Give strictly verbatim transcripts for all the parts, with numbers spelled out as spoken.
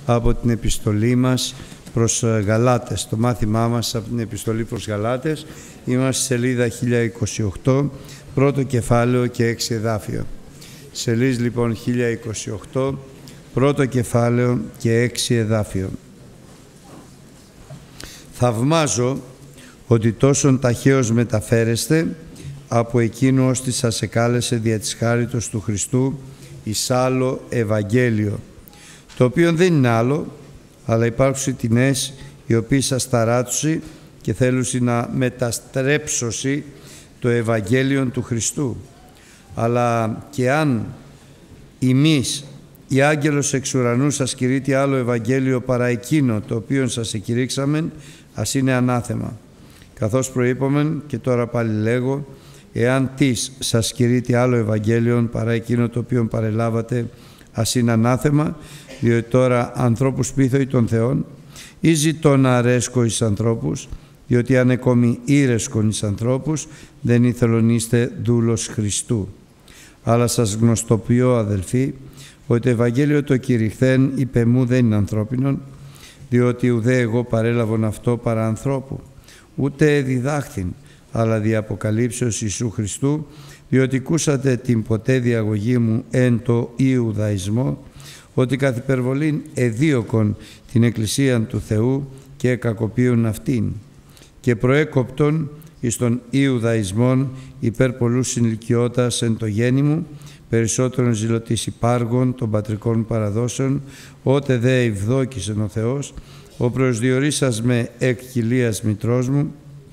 από την επιστολή μας προς Γαλάτες. Το μάθημά μας από την επιστολή προς Γαλάτες. Είμαστε στη σελίδα χίλια είκοσι οκτώ, πρώτο κεφάλαιο και έξι εδάφιο. Σελίδα λοιπόν χίλια είκοσι οκτώ, πρώτο κεφάλαιο και έξι εδάφιο. Θαυμάζω ότι τόσον ταχαίως μεταφέρεστε από εκείνο ώστε σας εκάλεσε δια της χάριτος του Χριστού εις άλλο Ευαγγέλιο, το οποίο δεν είναι άλλο, αλλά υπάρχουν τινές οι οποίοι σας ταράτουσι και θέλουσι να μεταστρέψωσι το Ευαγγέλιο του Χριστού. Αλλά και αν ημείς, η άγγελος εξ ουρανού σας κηρύττει άλλο Ευαγγέλιο παρά εκείνο το οποίο σας εκηρύξαμεν, ας είναι ανάθεμα. Καθώς προείπομεν και τώρα πάλι λέγω, εάν τις σας κηρύττει άλλο Ευαγγέλιο παρά εκείνο το οποίο παρελάβατε, ας είναι ανάθεμα, διότι τώρα ανθρώπους πείθω των Θεών, ή ζητώ να αρέσκω εις ανθρώπους, διότι αν εκόμη ήρεσκον εις ανθρώπους, δεν ήθελον είστε δούλος Χριστού. Αλλά σας γνωστοποιώ, αδελφοί, ότι το Ευαγγέλιο το κηρυχθέν υπ' εμού δεν είναι ανθρώπινον, διότι ουδέ εγώ παρέλαβον αυτό παρά ανθρώπου, ούτε διδάχθην, αλλά δι' αποκαλύψεως Ιησού Χριστού, διότι κούσατε την ποτέ διαγωγή μου εν το Ιουδαϊσμό, ότι καθ' υπερβολήν εδίωκον την Εκκλησίαν του Θεού και κακοποιούν αυτήν, και προέκοπτον εις τον Ιουδαϊσμόν υπέρ πολλούς συνηλικιώτας εν το γέννη μου, περισσότερον ζηλωτής υπάργων των πατρικών παραδόσεων, ότε δε ευδόκησεν ο Θεός, ο προσδιορίσας με εκ κοιλίας μητρός μου,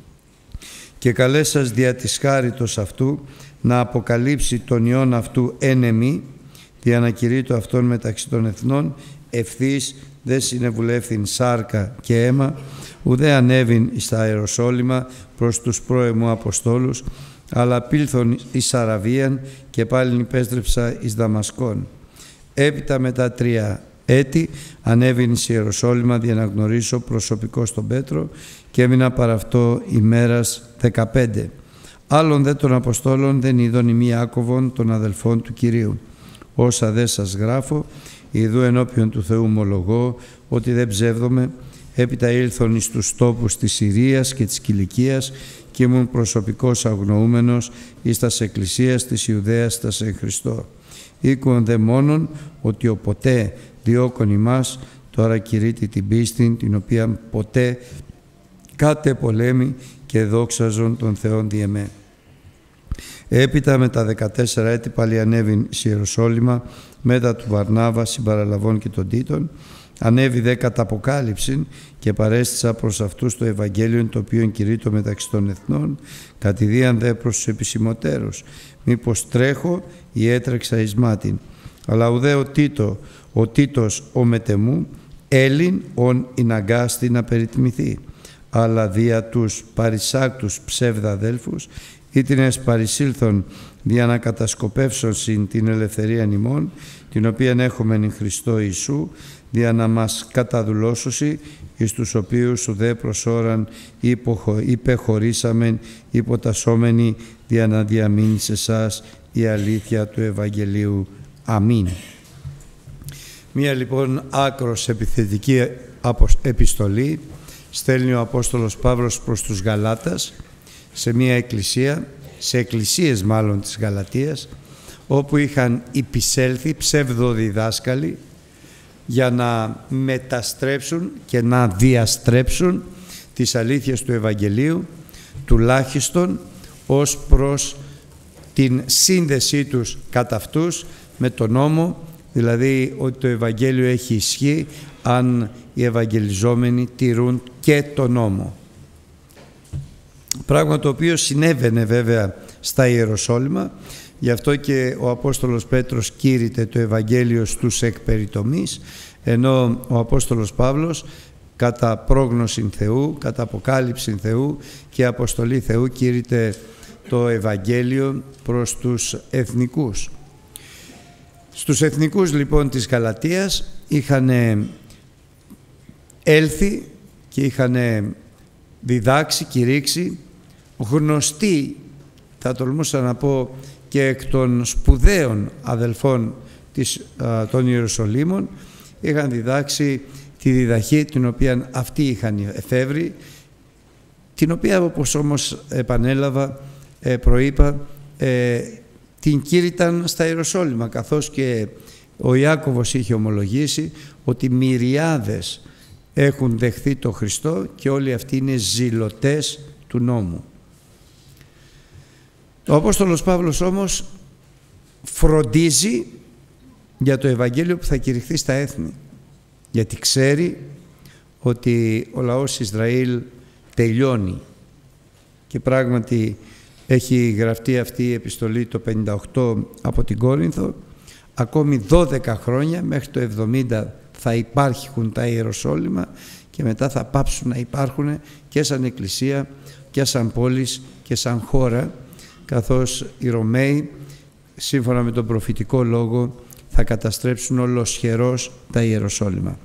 και καλέσας δια της χάριτος αυτού να αποκαλύψει τον Υιόν αυτού εν εμή, δια να κηρύττω αυτόν μεταξύ των εθνών, ευθύς δεν συνεβουλεύθην σάρκα και αίμα, ουδέ ανέβην εις τα Ιεροσόλυμα προς τους πρώεμου Αποστόλους, αλλά πήλθον εις Αραβίαν και πάλιν υπέστρεψα εις Δαμασκόν. Έπειτα μετά τρία έτη ανέβην εις Ιεροσόλυμα για να γνωρίσω προσωπικώς τον Πέτρο και έμεινα παρά αυτό ημέρας δεκαπέντε. Άλλων δε των Αποστόλων δεν είδον ημί Ιάκωβον των αδελφών του Κυρίου. Όσα δε σας γράφω, ιδού ενώπιον του Θεού ομολογώ ότι δεν ψεύδομαι. Έπειτα ήλθον εις τους τόπους της Συρίας και της Κιλικίας και ήμουν προσωπικός αγνοούμενος εις τας εκκλησίας της Ιουδαίας τας εν Χριστώ. Οίκουον δε μόνον ότι ο ποτέ διώκον ημάς, τώρα κηρύττει την πίστη την οποία ποτέ κάτε πολέμη και δόξαζον τον Θεόν δι' εμέ. Έπειτα με τα δεκατέσσερα έτη πάλι ανέβην σε Ιεροσόλυμα μετά του Βαρνάβα συμπαραλαβών και των Τίτων, ανέβη δε κατά αποκάλυψην και παρέστησα προς αυτούς το Ευαγγέλιο το οποίο κηρύττω μεταξύ των εθνών, κατηδίαν δε προς τους επισημωτέρους, μήπως τρέχω ή έτρεξα εις μάτιν. Αλλά ουδέ ο Τίτο, ο Τίτος ο μετεμού, Έλλην ον ειναγκάστη να περιτιμηθεί, αλλά δια τους παρισάκτους ψεύδα αδέλφους, ήτινες παρισήλθον δια να κατασκοπεύσουν συν την ελευθερία ημών, την οποία έχουμε εν Χριστώ Ιησού, δια να μας καταδουλώσουσι, εις τους οποίους ουδέ προσώραν υπεχωρήσαμεν υποτασσόμενοι, δια να διαμείνει σε εσάς η αλήθεια του Ευαγγελίου. Αμήν. Μία λοιπόν άκρος επιθετική επιστολή στέλνει ο Απόστολος Παύλος προς τους Γαλάτας, σε μία εκκλησία, σε εκκλησίες μάλλον της Γαλατίας, όπου είχαν υπησέλθει ψευδοδιδάσκαλοι για να μεταστρέψουν και να διαστρέψουν τις αλήθειες του Ευαγγελίου, τουλάχιστον ως προς την σύνδεσή τους κατά αυτούς με τον νόμο, δηλαδή ότι το Ευαγγέλιο έχει ισχύ αν οι ευαγγελιζόμενοι τηρούν και τον νόμο. Πράγμα το οποίο συνέβαινε βέβαια στα Ιεροσόλυμα, γι' αυτό και ο Απόστολος Πέτρος κήρυτε το Ευαγγέλιο στους εκπεριτομείς, ενώ ο Απόστολος Παύλος κατά πρόγνωση Θεού, κατά αποκάλυψη Θεού και αποστολή Θεού κήρυτε το Ευαγγέλιο προς τους εθνικούς. Στους εθνικούς λοιπόν της Γαλατίας είχαν έλθει και είχαν διδάξει, κηρύξει γνωστοί, θα τολμούσα να πω και εκ των σπουδαίων αδελφών της, α, των Ιεροσολύμων, είχαν διδάξει τη διδαχή την οποία αυτοί είχαν εφεύρει, την οποία, όπως όμως επανέλαβα, ε, προείπα, ε, την κήρυταν στα Ιεροσόλυμα, καθώς και ο Ιάκωβος είχε ομολογήσει ότι μυριάδες έχουν δεχθεί το Χριστό και όλοι αυτοί είναι ζηλωτές του νόμου. Ο Απόστολος Παύλος όμως φροντίζει για το Ευαγγέλιο που θα κηρυχθεί στα έθνη, γιατί ξέρει ότι ο λαός Ισραήλ τελειώνει και πράγματι έχει γραφτεί αυτή η επιστολή το πενήντα οκτώ από την Κόρινθο. Ακόμη δώδεκα χρόνια μέχρι το εβδομήντα θα υπάρχουν τα Ιεροσόλυμα και μετά θα πάψουν να υπάρχουν και σαν εκκλησία και σαν πόλης και σαν χώρα, καθώς οι Ρωμαίοι σύμφωνα με τον προφητικό λόγο θα καταστρέψουν ολοσχερώς τα Ιεροσόλυμα.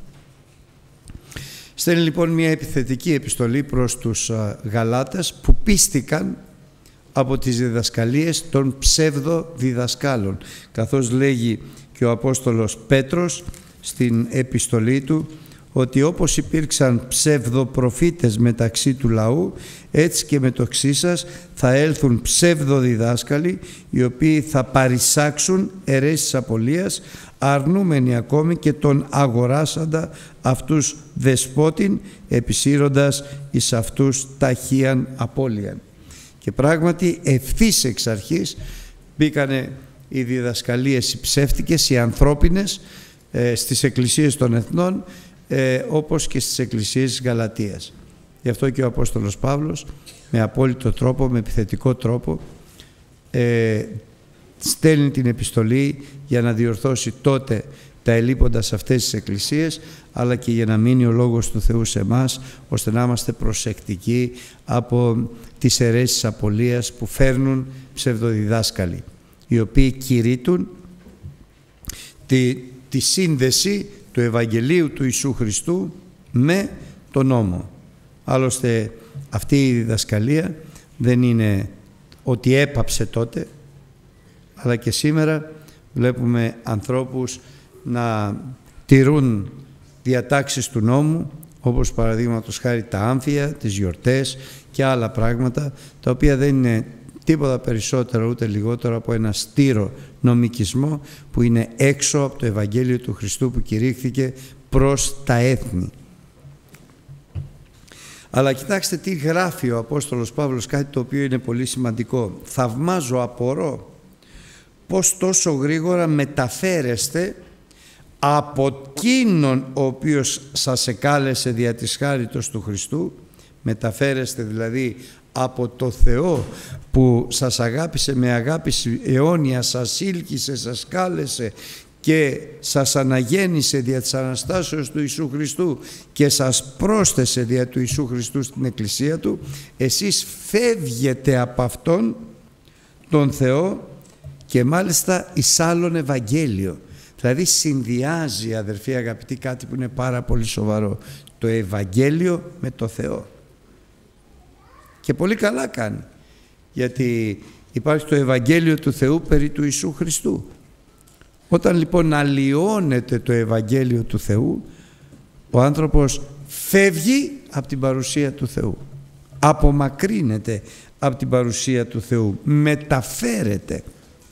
Στέλνει λοιπόν μια επιθετική επιστολή προς τους Γαλάτες που πίστηκαν από τις διδασκαλίες των ψευδοδιδασκάλων, καθώς λέγει και ο Απόστολος Πέτρος στην επιστολή του ότι όπως υπήρξαν ψευδοπροφήτες μεταξύ του λαού, έτσι και μεταξύ σας θα έλθουν ψευδοδιδάσκαλοι, οι οποίοι θα παρισάξουν αιρέσεις απολίας, αρνούμενοι ακόμη και τον αγοράσαντα αυτούς δεσπότην, επισύροντας εις αυτούς ταχύαν απώλειαν. Και πράγματι ευθύς εξ αρχής μπήκανε οι διδασκαλίες οι ψεύτικες, οι ανθρώπινες, ε, στις εκκλησίες των εθνών, ε, όπως και στις εκκλησίες της Γαλατίας. Γι' αυτό και ο Απόστολος Παύλος με απόλυτο τρόπο, με επιθετικό τρόπο, ε, στέλνει την επιστολή για να διορθώσει τότε τα ελλείποντα σε αυτές τις εκκλησίες, αλλά και για να μείνει ο Λόγος του Θεού σε εμάς, ώστε να είμαστε προσεκτικοί από τις αιρέσεις απολίας που φέρνουν ψευδοδιδάσκαλοι, οι οποίοι κηρύττουν τη, τη σύνδεση του Ευαγγελίου του Ιησού Χριστού με τον νόμο. Άλλωστε αυτή η διδασκαλία δεν είναι ότι έπαψε τότε, αλλά και σήμερα βλέπουμε ανθρώπους να τηρούν διατάξεις του νόμου, όπως παραδείγματος χάρη τα άμφια, τις γιορτές και άλλα πράγματα, τα οποία δεν είναι τίποτα περισσότερο ούτε λιγότερο από ένα στήρο νομικισμό που είναι έξω από το Ευαγγέλιο του Χριστού που κηρύχθηκε προς τα έθνη. Αλλά κοιτάξτε τι γράφει ο Απόστολος Παύλος, κάτι το οποίο είναι πολύ σημαντικό. Θαυμάζω, απορώ πως τόσο γρήγορα μεταφέρεστε από εκείνον ο οποίος σας εκάλεσε δια της χάριτος του Χριστού, μεταφέρεστε δηλαδή από το Θεό που σας αγάπησε με αγάπη αιώνια, σας ήλκησε, σας κάλεσε και σας αναγέννησε δια της Αναστάσεως του Ιησού Χριστού και σας πρόσθεσε δια του Ιησού Χριστού στην Εκκλησία Του. Εσείς φεύγετε από Αυτόν τον Θεό και μάλιστα εις άλλον Ευαγγέλιο. Δηλαδή συνδυάζει, αδερφοί αγαπητοί, κάτι που είναι πάρα πολύ σοβαρό, το Ευαγγέλιο με το Θεό. Και πολύ καλά κάνει, γιατί υπάρχει το Ευαγγέλιο του Θεού περί του Ιησού Χριστού. Όταν λοιπόν αλλοιώνεται το Ευαγγέλιο του Θεού, ο άνθρωπος φεύγει από την παρουσία του Θεού, απομακρύνεται από την παρουσία του Θεού, μεταφέρεται.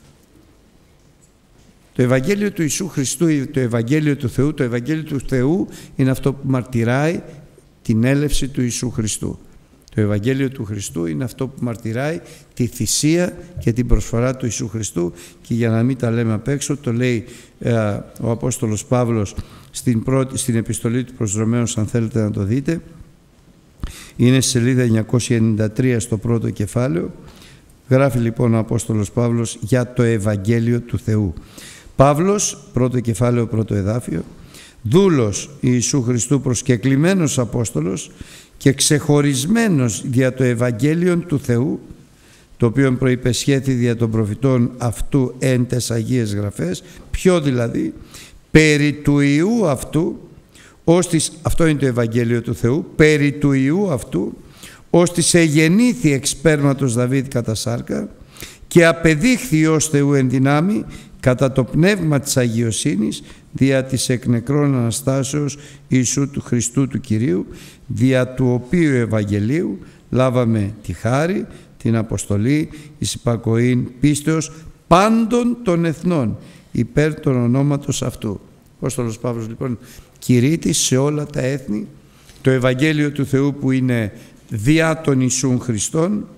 Το Ευαγγέλιο του Ιησού Χριστού, το Ευαγγέλιο του Θεού, το Ευαγγέλιο του Θεού είναι αυτό που μαρτυράει την έλευση του Ιησού Χριστού. Το Ευαγγέλιο του Χριστού είναι αυτό που μαρτυράει τη θυσία και την προσφορά του Ιησού Χριστού, και για να μην τα λέμε απ' έξω, το λέει ε, ο Απόστολος Παύλος στην, πρώτη, στην επιστολή του προς Ρωμαίους, αν θέλετε να το δείτε. Είναι στη σελίδα εννιακόσια ενενήντα τρία στο πρώτο κεφάλαιο. Γράφει λοιπόν ο Απόστολος Παύλος για το Ευαγγέλιο του Θεού. Παύλος, πρώτο κεφάλαιο, πρώτο εδάφιο, δούλος Ιησού Χριστού, προσκεκλημένος Απόστολος και ξεχωρισμένος δια το Ευαγγέλιο του Θεού, το οποίο προϋπεσχέθη δια των προφητών αυτού εν τες Αγίες Γραφές, ποιο δηλαδή, περί του Ιού αυτού, ώστις, αυτό είναι το Ευαγγέλιο του Θεού, περί του Ιού αυτού, ώστις εγεννήθη εξ σπέρματος Δαβίδ κατά σάρκα και απεδείχθη ως Θεού εν δυνάμει κατά το πνεύμα της αγιοσύνης δια της εκ νεκρών Αναστάσεως Ιησού του Χριστού του Κυρίου, δια του οποίου Ευαγγελίου λάβαμε τη χάρη, την αποστολή, εις υπακοήν πίστεως πάντων των εθνών, υπέρ των ονόματος αυτού. Ο Απόστολος Παύλος λοιπόν κηρύττει σε όλα τα έθνη το Ευαγγέλιο του Θεού που είναι διά των Ιησούν Χριστών,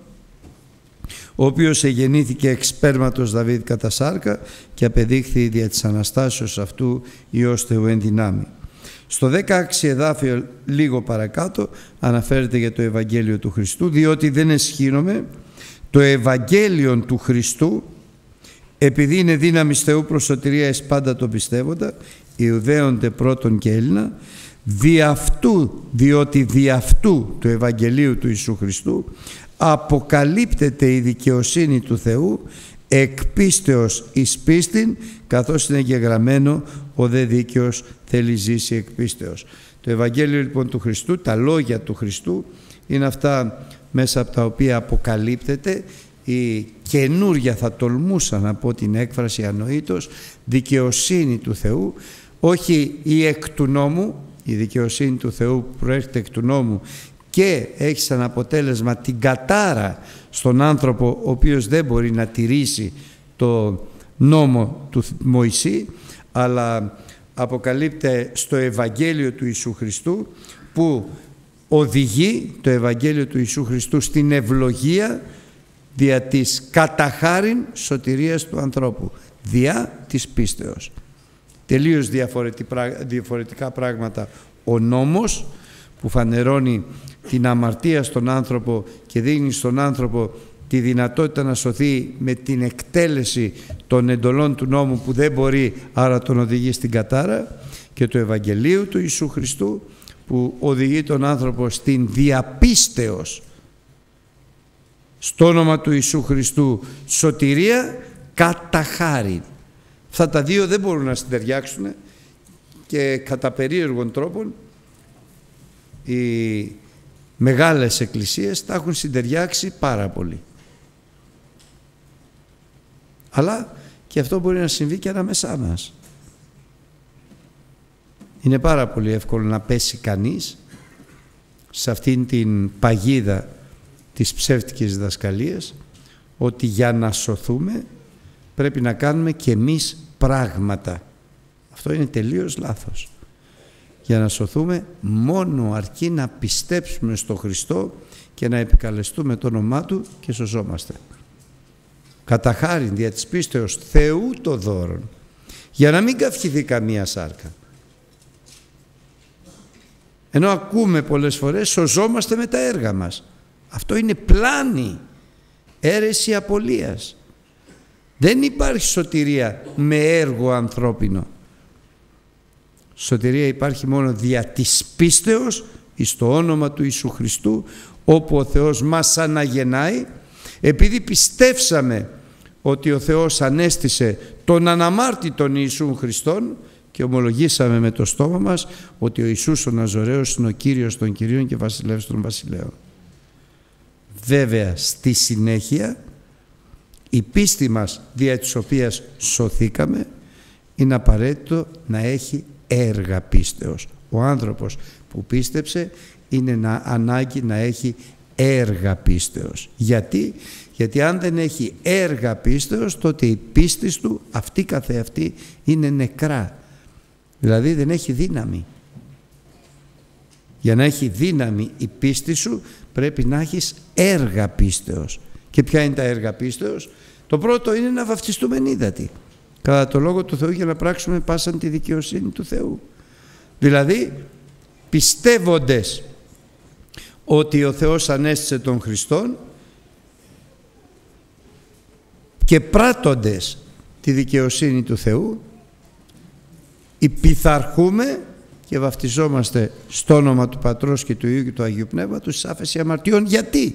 ο οποίος εγεννήθηκε εξ σπέρματος Δαβίδ κατά σάρκα και απεδείχθη δια της Αναστάσεως αυτού Υιός Θεού εν δυνάμει. Στο δέκαεξι εδάφιο λίγο παρακάτω αναφέρεται για το Ευαγγέλιο του Χριστού, διότι δεν εσχύνομαι το Ευαγγέλιο του Χριστού, επειδή είναι δύναμις Θεού προς σωτηρία εις πάντα το πιστεύοντα, Ιουδαίονται πρώτον και Έλληνα, δι' αυτού, διότι δι' αυτού του Ευαγγελίου του Ιησού Χριστού αποκαλύπτεται η δικαιοσύνη του Θεού εκ πίστεως εις πίστην, καθώς είναι γεγραμμένο ο δε δίκαιος θέλει ζήσει εκ πίστεως. Το Ευαγγέλιο λοιπόν του Χριστού, τα λόγια του Χριστού είναι αυτά μέσα από τα οποία αποκαλύπτεται η καινούρια, θα τολμούσα να πω την έκφραση ανοήτως, δικαιοσύνη του Θεού, όχι η εκ του νόμου, η δικαιοσύνη του Θεού που προέρχεται εκ του νόμου και έχει σαν αποτέλεσμα την κατάρα στον άνθρωπο ο οποίος δεν μπορεί να τηρήσει το νόμο του Μωυσή, αλλά αποκαλύπτεται στο Ευαγγέλιο του Ιησού Χριστού που οδηγεί το Ευαγγέλιο του Ιησού Χριστού στην ευλογία δια της καταχάριν σωτηρίας του ανθρώπου, διά της πίστεως. Τελείως διαφορετικά πράγματα ο νόμος που φανερώνει την αμαρτία στον άνθρωπο και δίνει στον άνθρωπο τη δυνατότητα να σωθεί με την εκτέλεση των εντολών του νόμου που δεν μπορεί, άρα τον οδηγεί στην κατάρα, και του Ευαγγελίου του Ιησού Χριστού που οδηγεί τον άνθρωπο στην διαπίστεως στο όνομα του Ιησού Χριστού σωτηρία κατά χάριν. Αυτά τα δύο δεν μπορούν να συντεριάξουν και κατά περίεργων τρόπων οι μεγάλες εκκλησίες τα έχουν συντεριάξει πάρα πολύ. Αλλά και αυτό μπορεί να συμβεί και ανάμεσά μας. Είναι πάρα πολύ εύκολο να πέσει κανείς σε αυτήν την παγίδα της ψεύτικης διδασκαλίας ότι για να σωθούμε πρέπει να κάνουμε και εμείς πράγματα. Αυτό είναι τελείως λάθος. Για να σωθούμε μόνο αρκεί να πιστέψουμε στο Χριστό και να επικαλεστούμε το όνομά Του και σωζόμαστε. Κατά χάριν δια της πίστεως Θεού το δώρον, για να μην καυχηθεί καμία σάρκα. Ενώ ακούμε πολλές φορές σωζόμαστε με τα έργα μας. Αυτό είναι πλάνη, αίρεση απολίας. Δεν υπάρχει σωτηρία με έργο ανθρώπινο. Σωτηρία υπάρχει μόνο δια της πίστεως εις το όνομα του Ιησού Χριστού, όπου ο Θεός μας αναγεννάει, επειδή πιστεύσαμε ότι ο Θεός ανέστησε τον αναμάρτητον Ιησούν Χριστόν και ομολογήσαμε με το στόμα μας ότι ο Ιησούς ο Ναζωραίος είναι ο Κύριος των Κυρίων και Βασιλεύς των Βασιλέων. Βέβαια στη συνέχεια η πίστη μας δια της οποίας σωθήκαμε είναι απαραίτητο να έχει έργα πίστεως. Ο άνθρωπος που πίστεψε είναι να, ανάγκη να έχει έργα πίστεως. Γιατί? Γιατί αν δεν έχει έργα πίστεως, τότε η πίστη του αυτή καθεαυτή είναι νεκρά. Δηλαδή δεν έχει δύναμη. Για να έχει δύναμη η πίστη σου πρέπει να έχεις έργα πίστεως. Και ποια είναι τα έργα πίστεως? Το πρώτο είναι να βαφτιστούμε εν ύδατι, κατά το Λόγο του Θεού, για να πράξουμε πάσαν τη δικαιοσύνη του Θεού. Δηλαδή πιστεύοντες ότι ο Θεός ανέστησε τον Χριστόν και πράττοντες τη δικαιοσύνη του Θεού, υπηθαρχούμε και βαφτιζόμαστε στο όνομα του Πατρός και του Υιού και του Αγίου Πνεύματος εις άφεση αμαρτιών. Γιατί?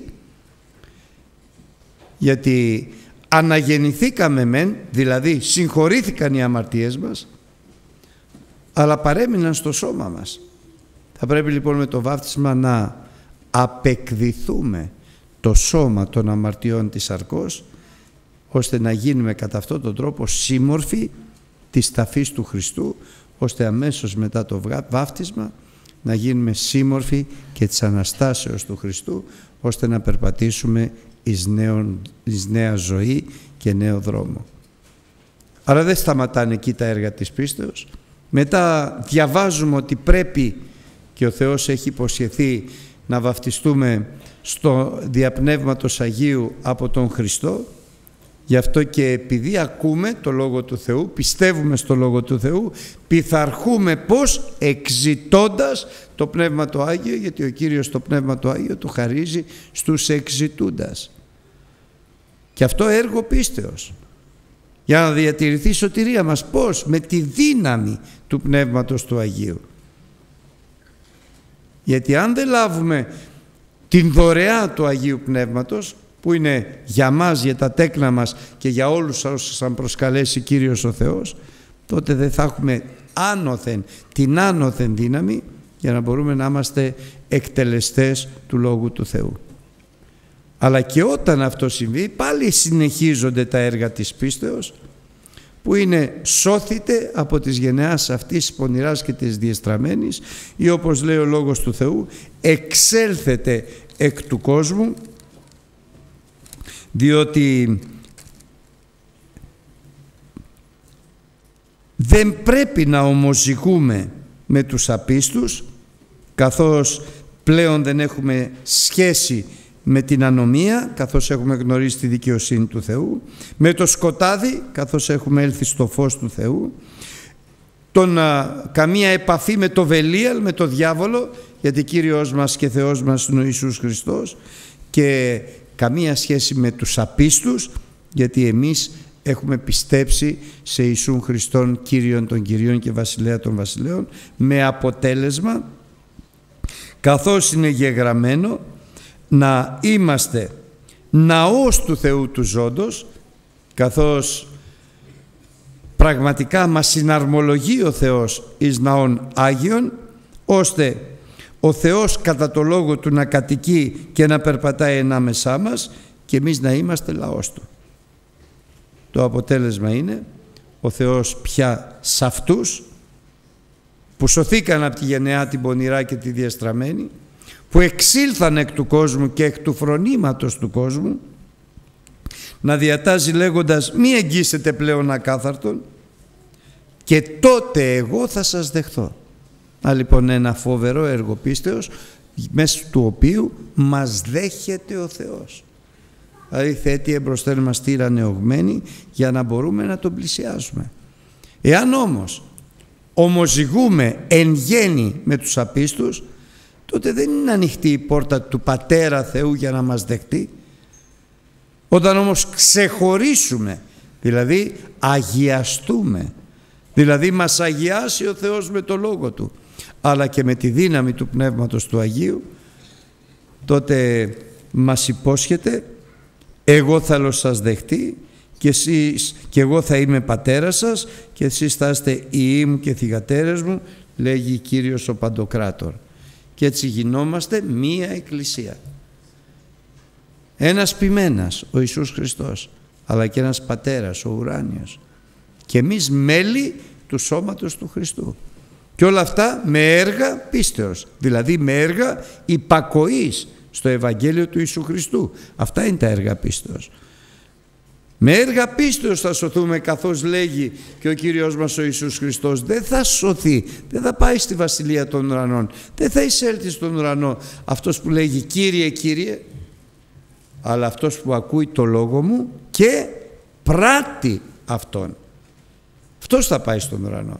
Γιατί αναγεννηθήκαμε μεν, δηλαδή συγχωρήθηκαν οι αμαρτίες μας, αλλά παρέμειναν στο σώμα μας. Θα πρέπει λοιπόν με το βάφτισμα να απεκδηθούμε το σώμα των αμαρτιών της σαρκός, ώστε να γίνουμε κατά αυτόν τον τρόπο σύμμορφοι της ταφής του Χριστού, ώστε αμέσως μετά το βάφτισμα να γίνουμε σύμμορφοι και της Αναστάσεως του Χριστού, ώστε να περπατήσουμε εις, νέον, εις νέα ζωή και νέο δρόμο. Άρα δεν σταματάνε εκεί τα έργα της πίστεως. Μετά διαβάζουμε ότι πρέπει, και ο Θεός έχει υποσχεθεί, να βαφτιστούμε στο διαπνεύματος Αγίου από τον Χριστό. Γι' αυτό και επειδή ακούμε το Λόγο του Θεού, πιστεύουμε στο Λόγο του Θεού, πειθαρχούμε πώς? Εξητώντας το Πνεύμα το Άγιο, γιατί ο Κύριος το Πνεύμα το Άγιο το χαρίζει στους εξητούντας. Και αυτό έργο πίστεως. Για να διατηρηθεί η σωτηρία μας. Πώς? Με τη δύναμη του Πνεύματος του Αγίου. Γιατί αν δεν λάβουμε την δωρεά του Αγίου Πνεύματος, που είναι για μας, για τα τέκνα μας και για όλους όσους θα προσκαλέσει Κύριος ο Θεός, τότε δεν θα έχουμε άνωθεν, την άνωθεν δύναμη για να μπορούμε να είμαστε εκτελεστές του Λόγου του Θεού. Αλλά και όταν αυτό συμβεί, πάλι συνεχίζονται τα έργα της πίστεως, που είναι σώθητε από τις γενεάς αυτής πονηράς και της διεστραμμένης, ή όπως λέει ο Λόγος του Θεού, εξέλθετε εκ του κόσμου, διότι δεν πρέπει να ομοζυγούμε με τους απίστους, καθώς πλέον δεν έχουμε σχέση με την ανομία, καθώς έχουμε γνωρίσει τη δικαιοσύνη του Θεού, με το σκοτάδι, καθώς έχουμε έλθει στο φως του Θεού, τον, α, καμία επαφή με το Βελίαλ, με το διάβολο, γιατί Κύριος μας και Θεός μας είναι ο Ιησούς Χριστός, και καμία σχέση με τους απίστους, γιατί εμείς έχουμε πιστέψει σε Ιησούν Χριστόν, Κύριον των Κυρίων και Βασιλέα των Βασιλέων, με αποτέλεσμα, καθώς είναι γεγραμμένο, να είμαστε ναός του Θεού του ζώντος, καθώς πραγματικά μας συναρμολογεί ο Θεός εις ναών Άγιον, ώστε ο Θεός κατά το λόγο του να κατοικεί και να περπατάει ανάμεσά μας και εμείς να είμαστε λαός του. Το αποτέλεσμα είναι ο Θεός πια σε αυτούς που σωθήκαν από τη γενεά την πονηρά και τη διαστραμμένη, που εξήλθαν εκ του κόσμου και εκ του φρονήματος του κόσμου, να διατάζει λέγοντας μη εγγύσετε πλέον ακάθαρτον και τότε εγώ θα σας δεχθώ. Να λοιπόν ένα φοβερό έργο πίστεως, μέσα του οποίου μας δέχεται ο Θεός. Δηλαδή θέτει εμπροσθέν μας τύρα νεωγμένη για να μπορούμε να τον πλησιάσουμε. Εάν όμως ομοζυγούμε εν γέννη με τους απίστους, τότε δεν είναι ανοιχτή η πόρτα του Πατέρα Θεού για να μας δεχτεί. Όταν όμως ξεχωρίσουμε, δηλαδή αγιαστούμε, δηλαδή μας αγιάσει ο Θεός με το Λόγο Του, αλλά και με τη δύναμη του Πνεύματος του Αγίου, τότε μας υπόσχεται εγώ θα σας δεχτεί και εσείς και εγώ θα είμαι πατέρας σας και εσείς θα είστε ιοί μου και θυγατέρες μου, λέγει Κύριος ο Παντοκράτορ. Και έτσι γινόμαστε μία εκκλησία. Ένας ποιμένας, ο Ιησούς Χριστός, αλλά και ένας πατέρας, ο ουράνιος. Και εμείς μέλη του σώματος του Χριστού. Και όλα αυτά με έργα πίστεως, δηλαδή με έργα υπακοής στο Ευαγγέλιο του Ιησού Χριστού. Αυτά είναι τα έργα πίστεως. Με έργα πίστεως θα σωθούμε, καθώς λέγει και ο Κύριος μας ο Ιησούς Χριστός. Δεν θα σωθεί, δεν θα πάει στη Βασιλεία των Ουρανών, δεν θα εισέλθει στον ουρανό αυτός που λέγει Κύριε, Κύριε, αλλά αυτός που ακούει το Λόγο μου και πράττει αυτόν. Αυτός θα πάει στον ουρανό.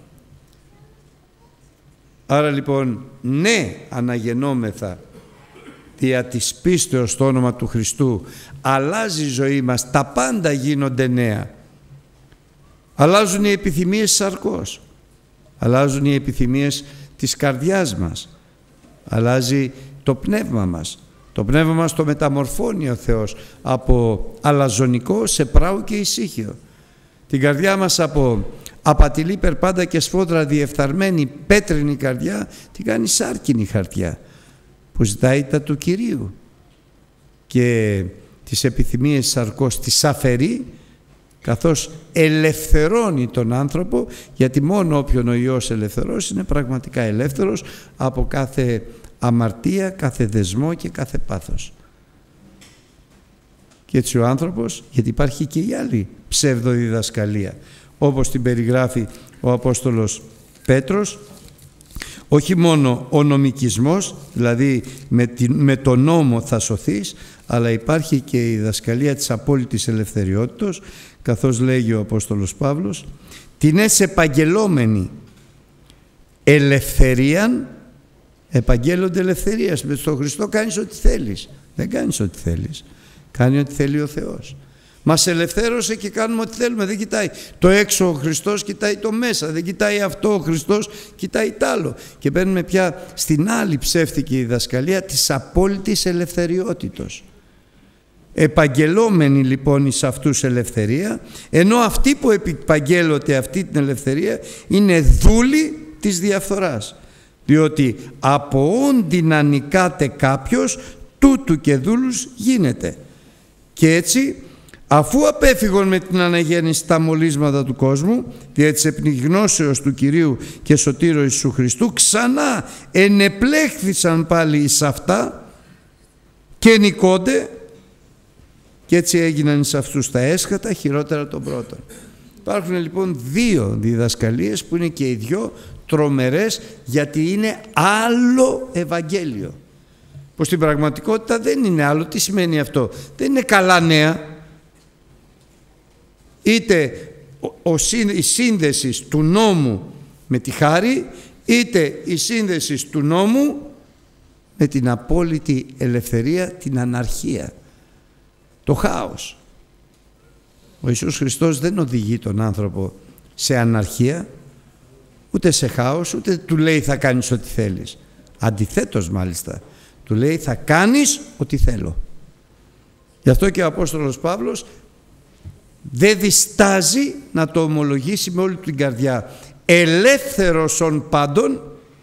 Άρα λοιπόν, ναι, αναγεννόμεθα δια της πίστεως στο όνομα του Χριστού, αλλάζει η ζωή μας, τα πάντα γίνονται νέα. Αλλάζουν οι επιθυμίες της σαρκός, αλλάζουν οι επιθυμίες της καρδιάς μας, αλλάζει το πνεύμα μας. Το πνεύμα μας το μεταμορφώνει ο Θεός από αλαζονικό σε πράου και ησύχιο. Την καρδιά μας από απατηλή περπάντα και σφόδρα διεφθαρμένη πέτρινη καρδιά την κάνει σάρκινη χαρτιά που ζητάει τα του Κυρίου, και τις επιθυμίες της σαρκός τις αφαιρεί καθώς ελευθερώνει τον άνθρωπο, γιατί μόνο όποιον ο Υιός ελευθερώσει είναι πραγματικά ελεύθερος από κάθε αμαρτία, κάθε δεσμό και κάθε πάθος. Και έτσι ο άνθρωπος, γιατί υπάρχει και η άλλη ψευδοδιδασκαλία, όπως την περιγράφει ο Απόστολος Πέτρος, όχι μόνο ο νομικισμός, δηλαδή με, την, με τον νόμο θα σωθείς, αλλά υπάρχει και η διδασκαλία της απόλυτης ελευθεριότητος, καθώς λέγει ο Απόστολος Παύλος, την ες επαγγελόμενη ελευθερίαν, επαγγέλλονται ελευθερίας. Με τον Χριστό κάνεις ό,τι θέλεις. Δεν κάνεις ό,τι θέλεις. Κάνει ό,τι θέλει ο Θεός. Μας ελευθέρωσε και κάνουμε ό,τι θέλουμε. Δεν κοιτάει το έξω ο Χριστός, κοιτάει το μέσα. Δεν κοιτάει αυτό ο Χριστός, κοιτάει τ' άλλο. Και μπαίνουμε πια στην άλλη ψεύτικη διδασκαλία της απόλυτης ελευθεριότητος. Επαγγελόμενοι λοιπόν εις αυτούς ελευθερία, ενώ αυτοί που επαγγέλλονται αυτή την ελευθερία είναι δούλοι της διαφθοράς. Διότι από όντι να νικάται κάποιος, τούτου και δούλους γίνεται. Και έτσι, αφού απέφυγον με την αναγέννηση τα μολύσματα του κόσμου, δια της επιγνώσεως του Κυρίου και Σωτήρου Ιησού Χριστού, ξανά ενεπλέχθησαν πάλι εις αυτά και νικώνται, και έτσι έγιναν εις αυτούς τα έσχατα χειρότερα των πρώτων. Υπάρχουν λοιπόν δύο διδασκαλίες που είναι και οι δυο τρομερές, γιατί είναι άλλο Ευαγγέλιο. Πως στην πραγματικότητα δεν είναι άλλο. Τι σημαίνει αυτό? Δεν είναι καλά νέα. Είτε ο, ο, η σύνδεση του νόμου με τη χάρη, είτε η σύνδεση του νόμου με την απόλυτη ελευθερία, την αναρχία, το χάος. Ο Ιησούς Χριστός δεν οδηγεί τον άνθρωπο σε αναρχία, ούτε σε χάος, ούτε του λέει θα κάνεις ό,τι θέλεις. Αντιθέτως μάλιστα, του λέει θα κάνεις ό,τι θέλω. Γι' αυτό και ο Απόστολος Παύλος δεν διστάζει να το ομολογήσει με όλη την καρδιά. Ελεύθερος ον πάντων,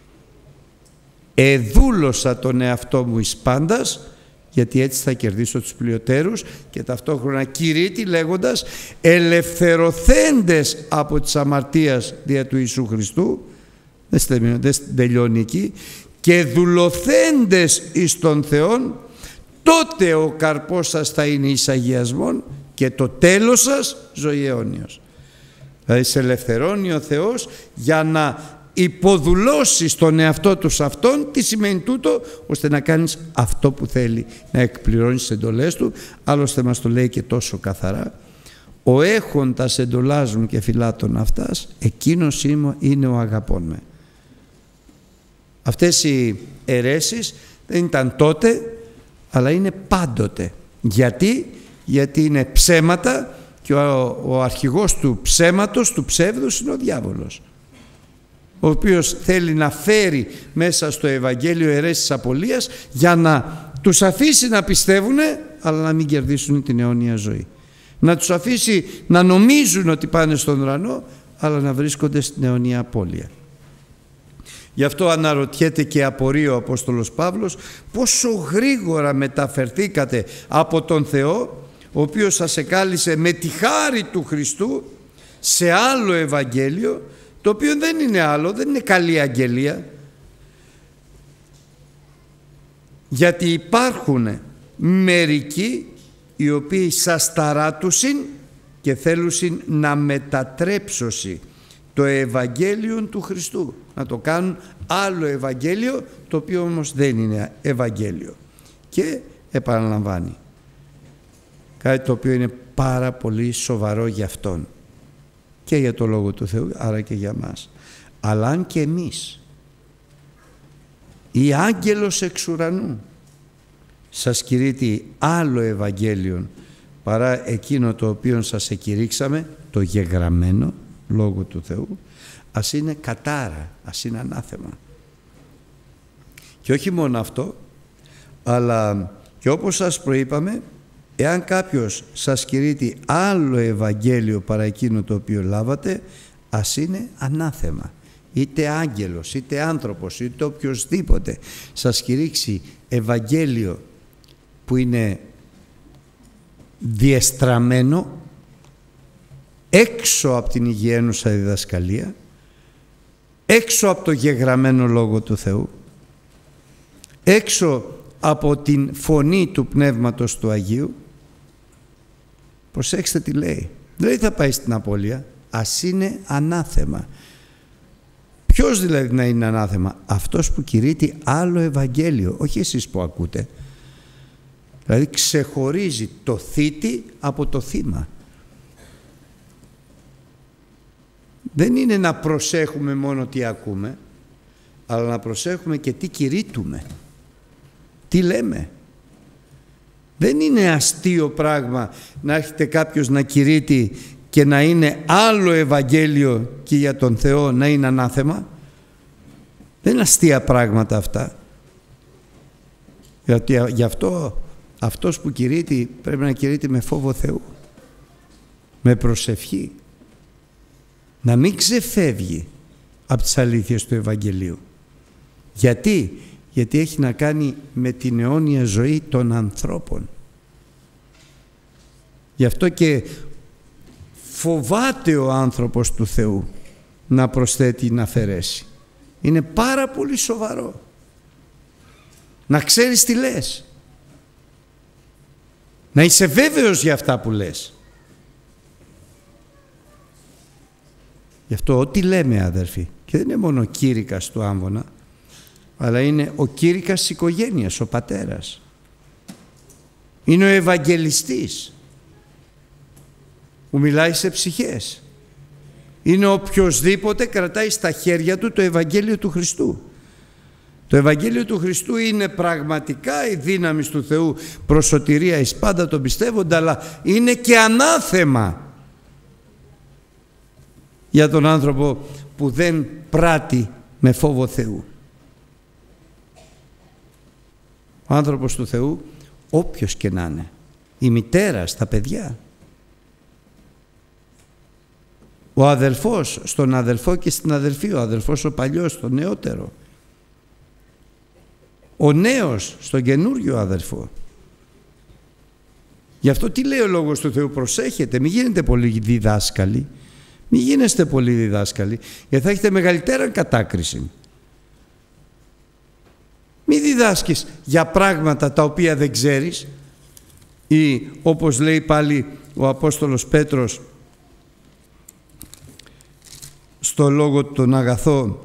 εδούλωσα τον εαυτό μου εις πάντας, γιατί έτσι θα κερδίσω τους πλειοτέρους, και ταυτόχρονα κηρύττει λέγοντας ελευθερωθέντες από τις αμαρτίας δια του Ιησού Χριστού, δεν τελειώνει εκεί, και δουλωθέντες εις τον Θεόν, τότε ο καρπός σας θα είναι εις αγιασμόν και το τέλος σας ζωή αιώνιος. Δηλαδή σε ελευθερώνει ο Θεός για να υποδουλώσεις τον εαυτό του σε αυτόν. Τι σημαίνει τούτο? Ώστε να κάνεις αυτό που θέλει, να εκπληρώνεις τις εντολές του. Άλλωστε μας το λέει και τόσο καθαρά, ο έχοντας εντολάς μου και φυλάτων αυτάς, εκείνος είναι ο αγαπών με. Αυτές οι αιρέσεις δεν ήταν τότε, αλλά είναι πάντοτε. Γιατί? Γιατί είναι ψέματα και ο, ο αρχηγός του ψέματος, του ψεύδους, είναι ο διάβολος, ο οποίος θέλει να φέρει μέσα στο Ευαγγέλιο αιρέσεις απολίας για να τους αφήσει να πιστεύουν, αλλά να μην κερδίσουν την αιώνια ζωή. Να τους αφήσει να νομίζουν ότι πάνε στον ουρανό, αλλά να βρίσκονται στην αιώνια απώλεια. Γι' αυτό αναρωτιέται και απορεί ο Απόστολος Παύλος πόσο γρήγορα μεταφερθήκατε από τον Θεό, ο οποίος σας εκάλυσε με τη χάρη του Χριστού σε άλλο Ευαγγέλιο, το οποίο δεν είναι άλλο, δεν είναι καλή αγγελία, γιατί υπάρχουν μερικοί οι οποίοι σας ταράτουσιν και θέλουσιν να μετατρέψωσι το Ευαγγέλιο του Χριστού, να το κάνουν άλλο Ευαγγέλιο, το οποίο όμως δεν είναι Ευαγγέλιο. Και επαναλαμβάνει κάτι το οποίο είναι πάρα πολύ σοβαρό για αυτόν και για το Λόγο του Θεού, άρα και για μας. Αλλά αν και εμείς ή άγγελος εξ ουρανού σας κηρύττει άλλο Ευαγγέλιο παρά εκείνο το οποίο σας εκηρύξαμε, το γεγραμμένο Λόγο του Θεού, ας είναι κατάρα, ας είναι ανάθεμα. Και όχι μόνο αυτό, αλλά και όπως σας προείπαμε, εάν κάποιος σας κηρύττει άλλο Ευαγγέλιο παρά εκείνο το οποίο λάβατε, ας είναι ανάθεμα. Είτε άγγελος, είτε άνθρωπος, είτε οποιοσδήποτε σας κηρύξει Ευαγγέλιο που είναι διεστραμμένο, έξω από την υγιαίνουσα διδασκαλία, έξω από το γεγραμμένο Λόγο του Θεού, έξω από την φωνή του Πνεύματος του Αγίου. Προσέξτε τι λέει. Δεν θα πάει στην απώλεια, ας είναι ανάθεμα. Ποιος δηλαδή να είναι ανάθεμα? Αυτός που κηρύττει άλλο Ευαγγέλιο, όχι εσείς που ακούτε. Δηλαδή ξεχωρίζει το θήτη από το θύμα. Δεν είναι να προσέχουμε μόνο τι ακούμε, αλλά να προσέχουμε και τι κηρύττουμε, τι λέμε. Δεν είναι αστείο πράγμα να έρχεται κάποιος να κηρύττει και να είναι άλλο Ευαγγέλιο και για τον Θεό να είναι ανάθεμα. Δεν είναι αστεία πράγματα αυτά. Γιατί γι' αυτό αυτός που κηρύττει πρέπει να κηρύττει με φόβο Θεού, με προσευχή, να μην ξεφεύγει από τις αλήθειες του Ευαγγελίου. Γιατί? Γιατί έχει να κάνει με την αιώνια ζωή των ανθρώπων. Γι' αυτό και φοβάται ο άνθρωπος του Θεού να προσθέτει, να αφαιρέσει. Είναι πάρα πολύ σοβαρό. Να ξέρεις τι λες. Να είσαι βέβαιος για αυτά που λες. Γι' αυτό ό,τι λέμε, αδερφοί, και δεν είναι μόνο ο κήρυκας του Άμβονα, αλλά είναι ο κήρυκας της οικογένειας, ο πατέρας. Είναι ο Ευαγγελιστής που μιλάει σε ψυχές. Είναι οποιοσδήποτε κρατάει στα χέρια του το Ευαγγέλιο του Χριστού. Το Ευαγγέλιο του Χριστού είναι πραγματικά η δύναμη του Θεού προς σωτηρία εις πάντα τον πιστεύοντα, αλλά είναι και ανάθεμα για τον άνθρωπο που δεν πράττει με φόβο Θεού. Ο άνθρωπος του Θεού, όποιος και να είναι, η μητέρα στα παιδιά, ο αδελφός στον αδελφό και στην αδελφή, ο αδελφός ο παλιός στον νεότερο, ο νέος στον καινούριο αδελφό. Γι' αυτό τι λέει ο Λόγος του Θεού? Προσέχετε, μην γίνετε πολύ διδάσκαλοι, μην γίνεστε πολύ διδάσκαλοι, γιατί θα έχετε μεγαλύτερα κατάκριση. Μη διδάσκεις για πράγματα τα οποία δεν ξέρεις, ή όπως λέει πάλι ο Απόστολος Πέτρος στο λόγο των αγαθών,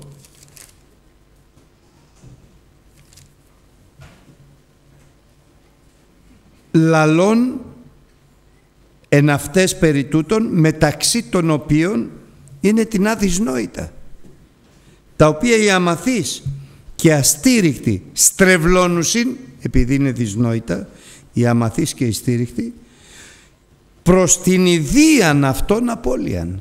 λαλών εν αυτές περί τούτων, μεταξύ των οποίων είναι την αδυσνόητα, τα οποία οι αμαθείς και αστήρικτοι στρεβλώνουσιν, επειδή είναι δυσνόητα, οι αμαθείς και οι στήρικτοι, προς την ιδίαν αυτών απώλειαν.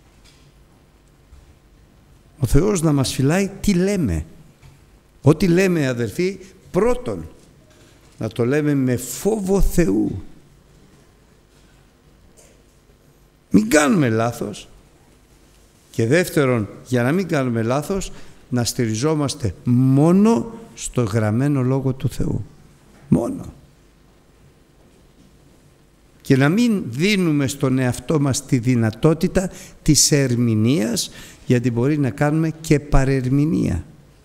Ο Θεός να μας φυλάει τι λέμε. Ό,τι λέμε, αδερφοί, πρώτον να το λέμε με φόβο Θεού. Μην κάνουμε λάθος. Και δεύτερον, για να μην κάνουμε λάθος, να στηριζόμαστε μόνο στο γραμμένο Λόγο του Θεού. Μόνο. Και να μην δίνουμε στον εαυτό μας τη δυνατότητα της ερμηνείας, γιατί μπορεί να κάνουμε και παρερμηνεία.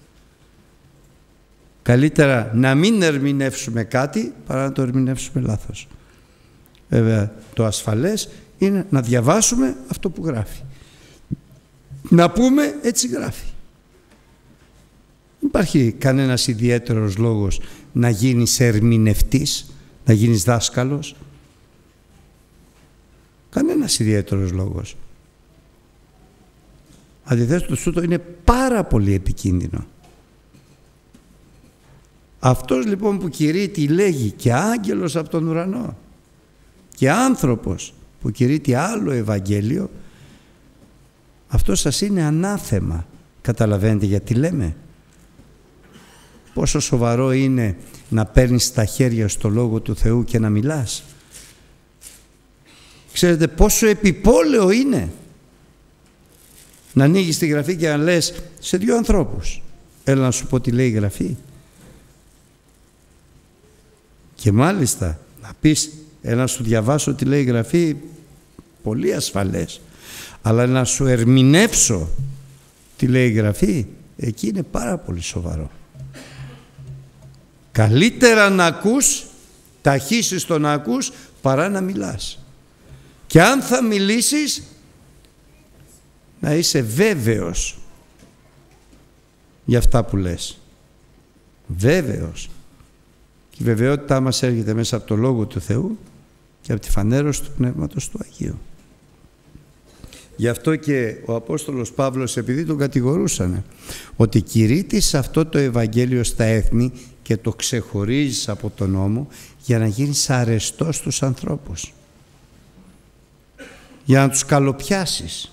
Καλύτερα να μην ερμηνεύσουμε κάτι παρά να το ερμηνεύσουμε λάθος. Βέβαια το ασφαλές είναι να διαβάσουμε αυτό που γράφει. Να πούμε έτσι γράφει. Δεν υπάρχει κανένας ιδιαίτερος λόγος να γίνεις ερμηνευτής, να γίνεις δάσκαλος. Κανένας ιδιαίτερος λόγος. Αντιθέτως, τούτο είναι πάρα πολύ επικίνδυνο. Αυτός λοιπόν που κηρύττει, λέγει, και άγγελος από τον ουρανό και άνθρωπος που κηρύττει άλλο Ευαγγέλιο, αυτό σας είναι ανάθεμα. Καταλαβαίνετε γιατί λέμε? Πόσο σοβαρό είναι να παίρνεις στα χέρια στο Λόγο του Θεού και να μιλάς. Ξέρετε πόσο επιπόλαιο είναι να ανοίγεις τη Γραφή και να λες σε δύο ανθρώπους, έλα να σου πω τι λέει η Γραφή. Και μάλιστα να πεις, έλα να σου διαβάσω τι λέει η Γραφή, πολύ ασφαλές. Αλλά να σου ερμηνεύσω τι λέει η Γραφή, εκεί είναι πάρα πολύ σοβαρό. Καλύτερα να ακούς, ταχύσεις το να ακούς, παρά να μιλάς. Και αν θα μιλήσεις, να είσαι βέβαιος για αυτά που λες. Βέβαιος. Και η βεβαιότητά μας έρχεται μέσα από το Λόγο του Θεού και από τη φανέρωση του Πνεύματος του Αγίου. Γι' αυτό και ο Απόστολος Παύλος, επειδή τον κατηγορούσανε ότι κηρύττεις αυτό το Ευαγγέλιο στα έθνη και το ξεχωρίζεις από τον νόμο για να γίνεις αρεστός στους ανθρώπους, για να τους καλοπιάσεις,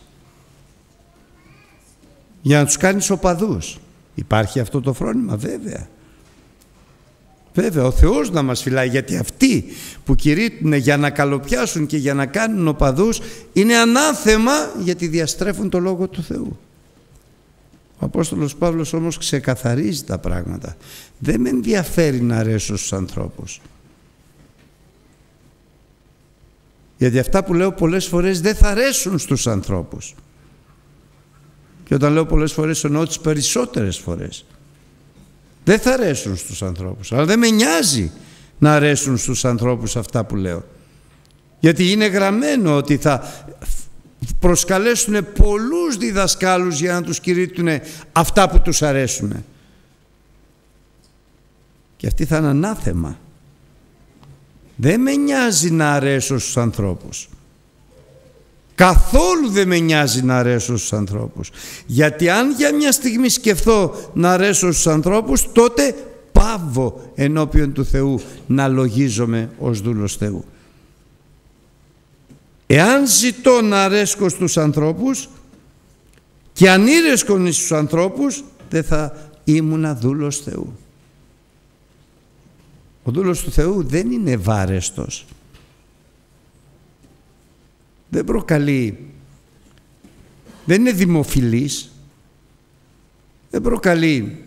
για να τους κάνεις οπαδούς. Υπάρχει αυτό το φρόνημα? Βέβαια. Βέβαια, ο Θεός να μας φυλάει, γιατί αυτοί που κηρύττουν για να καλοπιάσουν και για να κάνουν οπαδούς είναι ανάθεμα, γιατί διαστρέφουν το Λόγο του Θεού. Ο Απόστολος Παύλος όμως ξεκαθαρίζει τα πράγματα. Δεν με ενδιαφέρει να αρέσω στους ανθρώπους. Γιατί αυτά που λέω πολλές φορές δεν θα αρέσουν στους ανθρώπους. Και όταν λέω πολλές φορές εννοώ τις περισσότερες φορές. Δεν θα αρέσουν στους ανθρώπους, αλλά δεν με νοιάζει να αρέσουν στους ανθρώπους αυτά που λέω. Γιατί είναι γραμμένο ότι θα προσκαλέσουν πολλούς διδασκάλους για να τους κηρύττουν αυτά που τους αρέσουν. Και αυτή θα είναι ανάθεμα. Δεν με νοιάζει να αρέσω στους ανθρώπους. Καθόλου δεν με νοιάζει να αρέσω στους ανθρώπους. Γιατί αν για μια στιγμή σκεφτώ να αρέσω στους ανθρώπους, τότε πάβω ενώπιον του Θεού να λογίζομαι ως δούλος Θεού. Εάν ζητώ να αρέσκω στους ανθρώπους και ανήρεσκον στους ανθρώπους, δεν θα ήμουνα δούλος Θεού. Ο δούλος του Θεού δεν είναι ευάρεστος. Δεν προκαλεί, δεν είναι δημοφιλής, δεν προκαλεί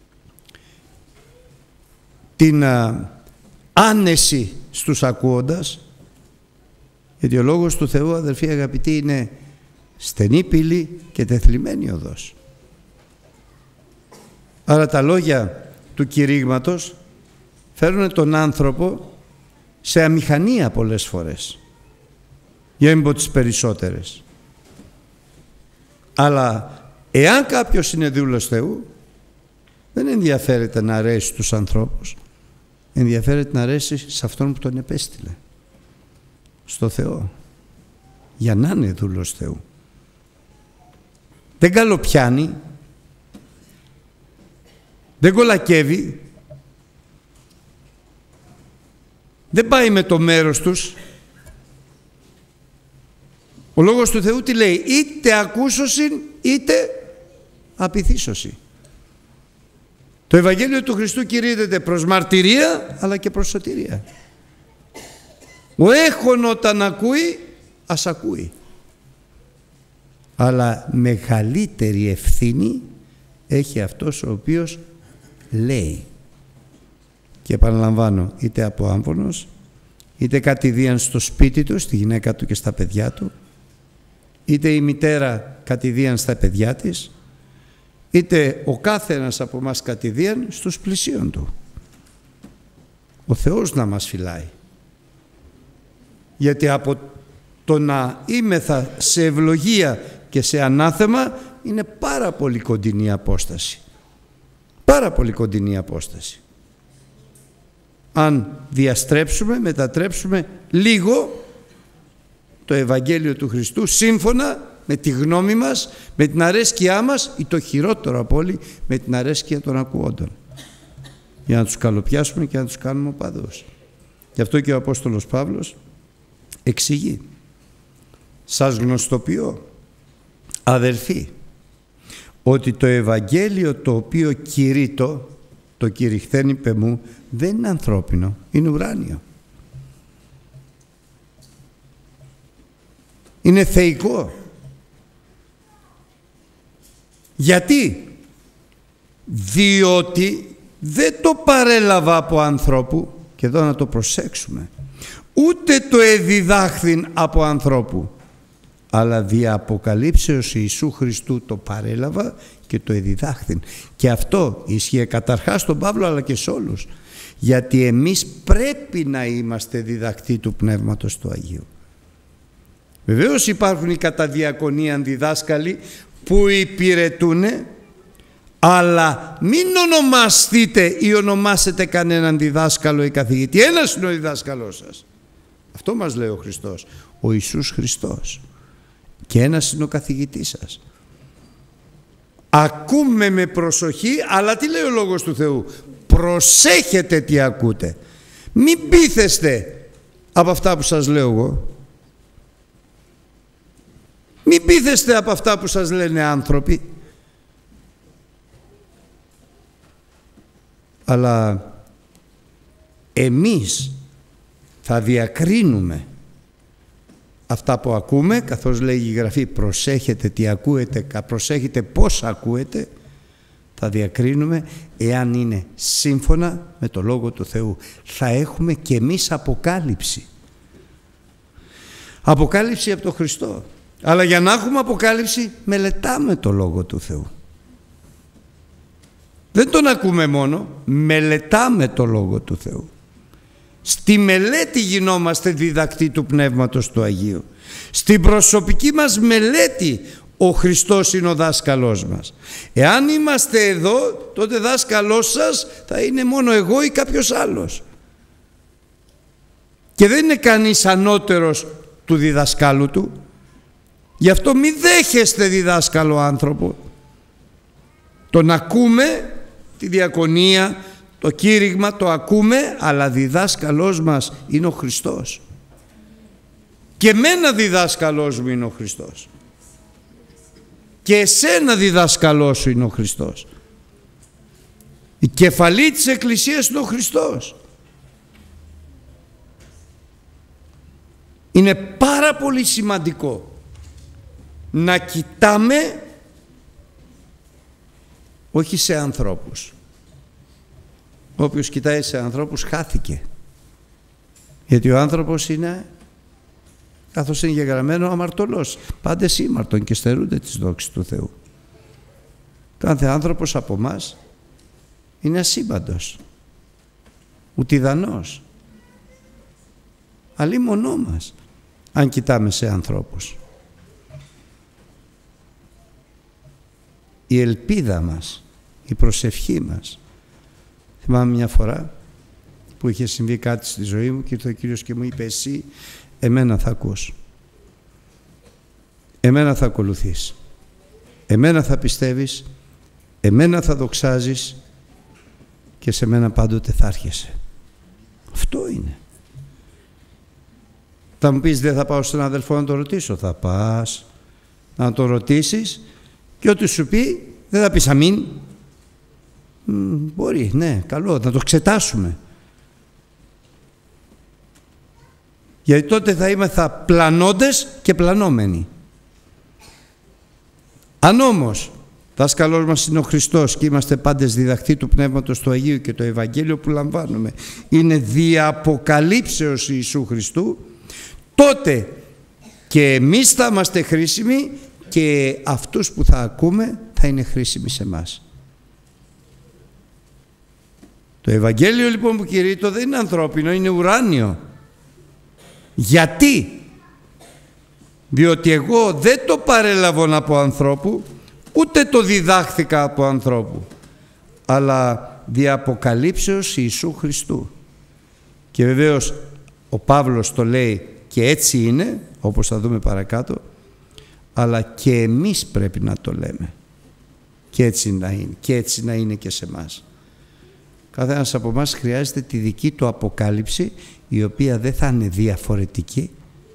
την α, άνεση στους ακούοντας, γιατί ο Λόγος του Θεού, αδελφοί αγαπητοί, είναι στενή πύλη και τεθλιμμένη οδός. Άρα τα λόγια του κηρύγματος φέρνουν τον άνθρωπο σε αμηχανία πολλές φορές, για να μην πω τις περισσότερες. Αλλά εάν κάποιος είναι δούλος Θεού, δεν ενδιαφέρεται να αρέσει στους ανθρώπους, ενδιαφέρεται να αρέσει σε αυτόν που τον επέστειλε, στο Θεό, για να είναι δούλος Θεού. Δεν καλοπιάνει, δεν κολακεύει, δεν πάει με το μέρος τους. Ο Λόγος του Θεού τι λέει? Είτε ακούσωσιν είτε απειθήσωσιν. Το Ευαγγέλιο του Χριστού κηρύττεται προς μαρτυρία αλλά και προς σωτηρία. Ο έχων όταν ακούει, ας ακούει. Αλλά μεγαλύτερη ευθύνη έχει αυτός ο οποίος λέει. Και επαναλαμβάνω, είτε από άμβονος, είτε κατηδίαν στο σπίτι του, στη γυναίκα του και στα παιδιά του, είτε η μητέρα κατηδίαν στα παιδιά της, είτε ο κάθε ένας από μας κατηδίαν στους πλησίον του. Ο Θεός να μας φυλάει. Γιατί από το να είμεθα σε ευλογία και σε ανάθεμα είναι πάρα πολύ κοντινή απόσταση. Πάρα πολύ κοντινή απόσταση. Αν διαστρέψουμε, μετατρέψουμε λίγο το Ευαγγέλιο του Χριστού σύμφωνα με τη γνώμη μας, με την αρέσκειά μας ή το χειρότερο από όλοι, με την αρέσκεια των ακούοντων, για να τους καλοπιάσουμε και να τους κάνουμε οπαδούς. Γι' αυτό και ο Απόστολος Παύλος εξηγεί: σας γνωστοποιώ, αδελφοί, ότι το Ευαγγέλιο το οποίο κηρύττω, το κηρυχθέν υπ' εμού, δεν είναι ανθρώπινο, είναι ουράνιο. Είναι θεϊκό. Γιατί? Διότι δεν το παρέλαβα από ανθρώπου, και εδώ να το προσέξουμε, ούτε το εδιδάχθην από ανθρώπου, αλλά δια αποκαλύψεως Ιησού Χριστού το παρέλαβα και το εδιδάχθην. Και αυτό ισχύει καταρχάς στον Παύλο αλλά και σε όλους. Γιατί εμείς πρέπει να είμαστε διδακτοί του Πνεύματος του Αγίου. Βεβαίως υπάρχουν οι κατά διακονίαν διδάσκαλοι που υπηρετούν, αλλά μην ονομαστείτε ή ονομάσετε κανέναν διδάσκαλο ή καθηγητή. Ένας είναι ο διδάσκαλός σας. Αυτό μας λέει ο Χριστός, ο Ιησούς Χριστός. Και ένας είναι ο καθηγητής σας. Ακούμε με προσοχή, αλλά τι λέει ο Λόγος του Θεού? Προσέχετε τι ακούτε. Μην πείθεστε από αυτά που σας λέω εγώ. Μην πείθεστε από αυτά που σας λένε άνθρωποι. Αλλά εμείς θα διακρίνουμε αυτά που ακούμε, καθώς λέγει η Γραφή προσέχετε τι ακούετε, προσέχετε πώς ακούετε, θα διακρίνουμε εάν είναι σύμφωνα με το Λόγο του Θεού. Θα έχουμε και εμείς αποκάλυψη. Αποκάλυψη από τον Χριστό. Αλλά για να έχουμε αποκάλυψη μελετάμε το Λόγο του Θεού. Δεν τον ακούμε μόνο, μελετάμε το Λόγο του Θεού. Στη μελέτη γινόμαστε διδακτοί του Πνεύματος του Αγίου. Στην προσωπική μας μελέτη ο Χριστός είναι ο δάσκαλός μας. Εάν είμαστε εδώ, τότε δάσκαλός σας θα είναι μόνο εγώ ή κάποιος άλλος. Και δεν είναι κανείς ανώτερος του διδασκάλου του. Γι' αυτό μη δέχεστε διδάσκαλο άνθρωπο. Τον ακούμε, τη διακονία, το κήρυγμα το ακούμε, αλλά διδάσκαλός μας είναι ο Χριστός. Και εμένα διδάσκαλός μου είναι ο Χριστός. Και εσένα διδάσκαλός σου είναι ο Χριστός. Η κεφαλή της Εκκλησίας είναι ο Χριστός. Είναι πάρα πολύ σημαντικό να κοιτάμε όχι σε ανθρώπους. Όποιος κοιτάει σε ανθρώπους χάθηκε. Γιατί ο άνθρωπος είναι, καθώς είναι γεγραμμένο, αμαρτωλός. Πάντες ήμαρτον και στερούνται τις δόξης του Θεού. Κάθε άνθρωπος από μας είναι ασύμπαντος, ουτιδανός, αλλήμονό μας, αν κοιτάμε σε ανθρώπους. Η ελπίδα μας, η προσευχή μας. Θυμάμαι μια φορά που είχε συμβεί κάτι στη ζωή μου και ήρθε ο Κύριος και μου είπε, εσύ εμένα θα ακούς, εμένα θα ακολουθείς, εμένα θα πιστεύεις, εμένα θα δοξάζεις και σε μένα πάντοτε θα έρχεσαι. Αυτό είναι. Θα μου πεις δεν θα πάω στον αδελφό να το ρωτήσω. Θα πας να το ρωτήσεις και ό,τι σου πει δεν θα πεις αμήν. Μ, μπορεί, ναι, καλό, να το εξετάσουμε. Γιατί τότε θα είμαστε πλανώντες και πλανόμενοι. Αν όμως δάσκαλός μας είναι ο Χριστός και είμαστε πάντες διδακτοί του Πνεύματος του Αγίου και το Ευαγγέλιο που λαμβάνουμε είναι δια αποκαλύψεως Ιησού Χριστού, τότε και εμείς θα είμαστε χρήσιμοι και αυτούς που θα ακούμε θα είναι χρήσιμοι σε εμάς. Το Ευαγγέλιο λοιπόν που κηρύττω δεν είναι ανθρώπινο, είναι ουράνιο. Γιατί? Διότι εγώ δεν το παρέλαβον από ανθρώπου, ούτε το διδάχθηκα από ανθρώπου, αλλά δια αποκαλύψεως Ιησού Χριστού. Και βεβαίως ο Παύλος το λέει και έτσι είναι, όπως θα δούμε παρακάτω, αλλά και εμείς πρέπει να το λέμε. Και έτσι να είναι, και έτσι να είναι και σε εμάς. Κάθε ένας από εμάς χρειάζεται τη δική του αποκάλυψη, η οποία δεν θα είναι διαφορετική,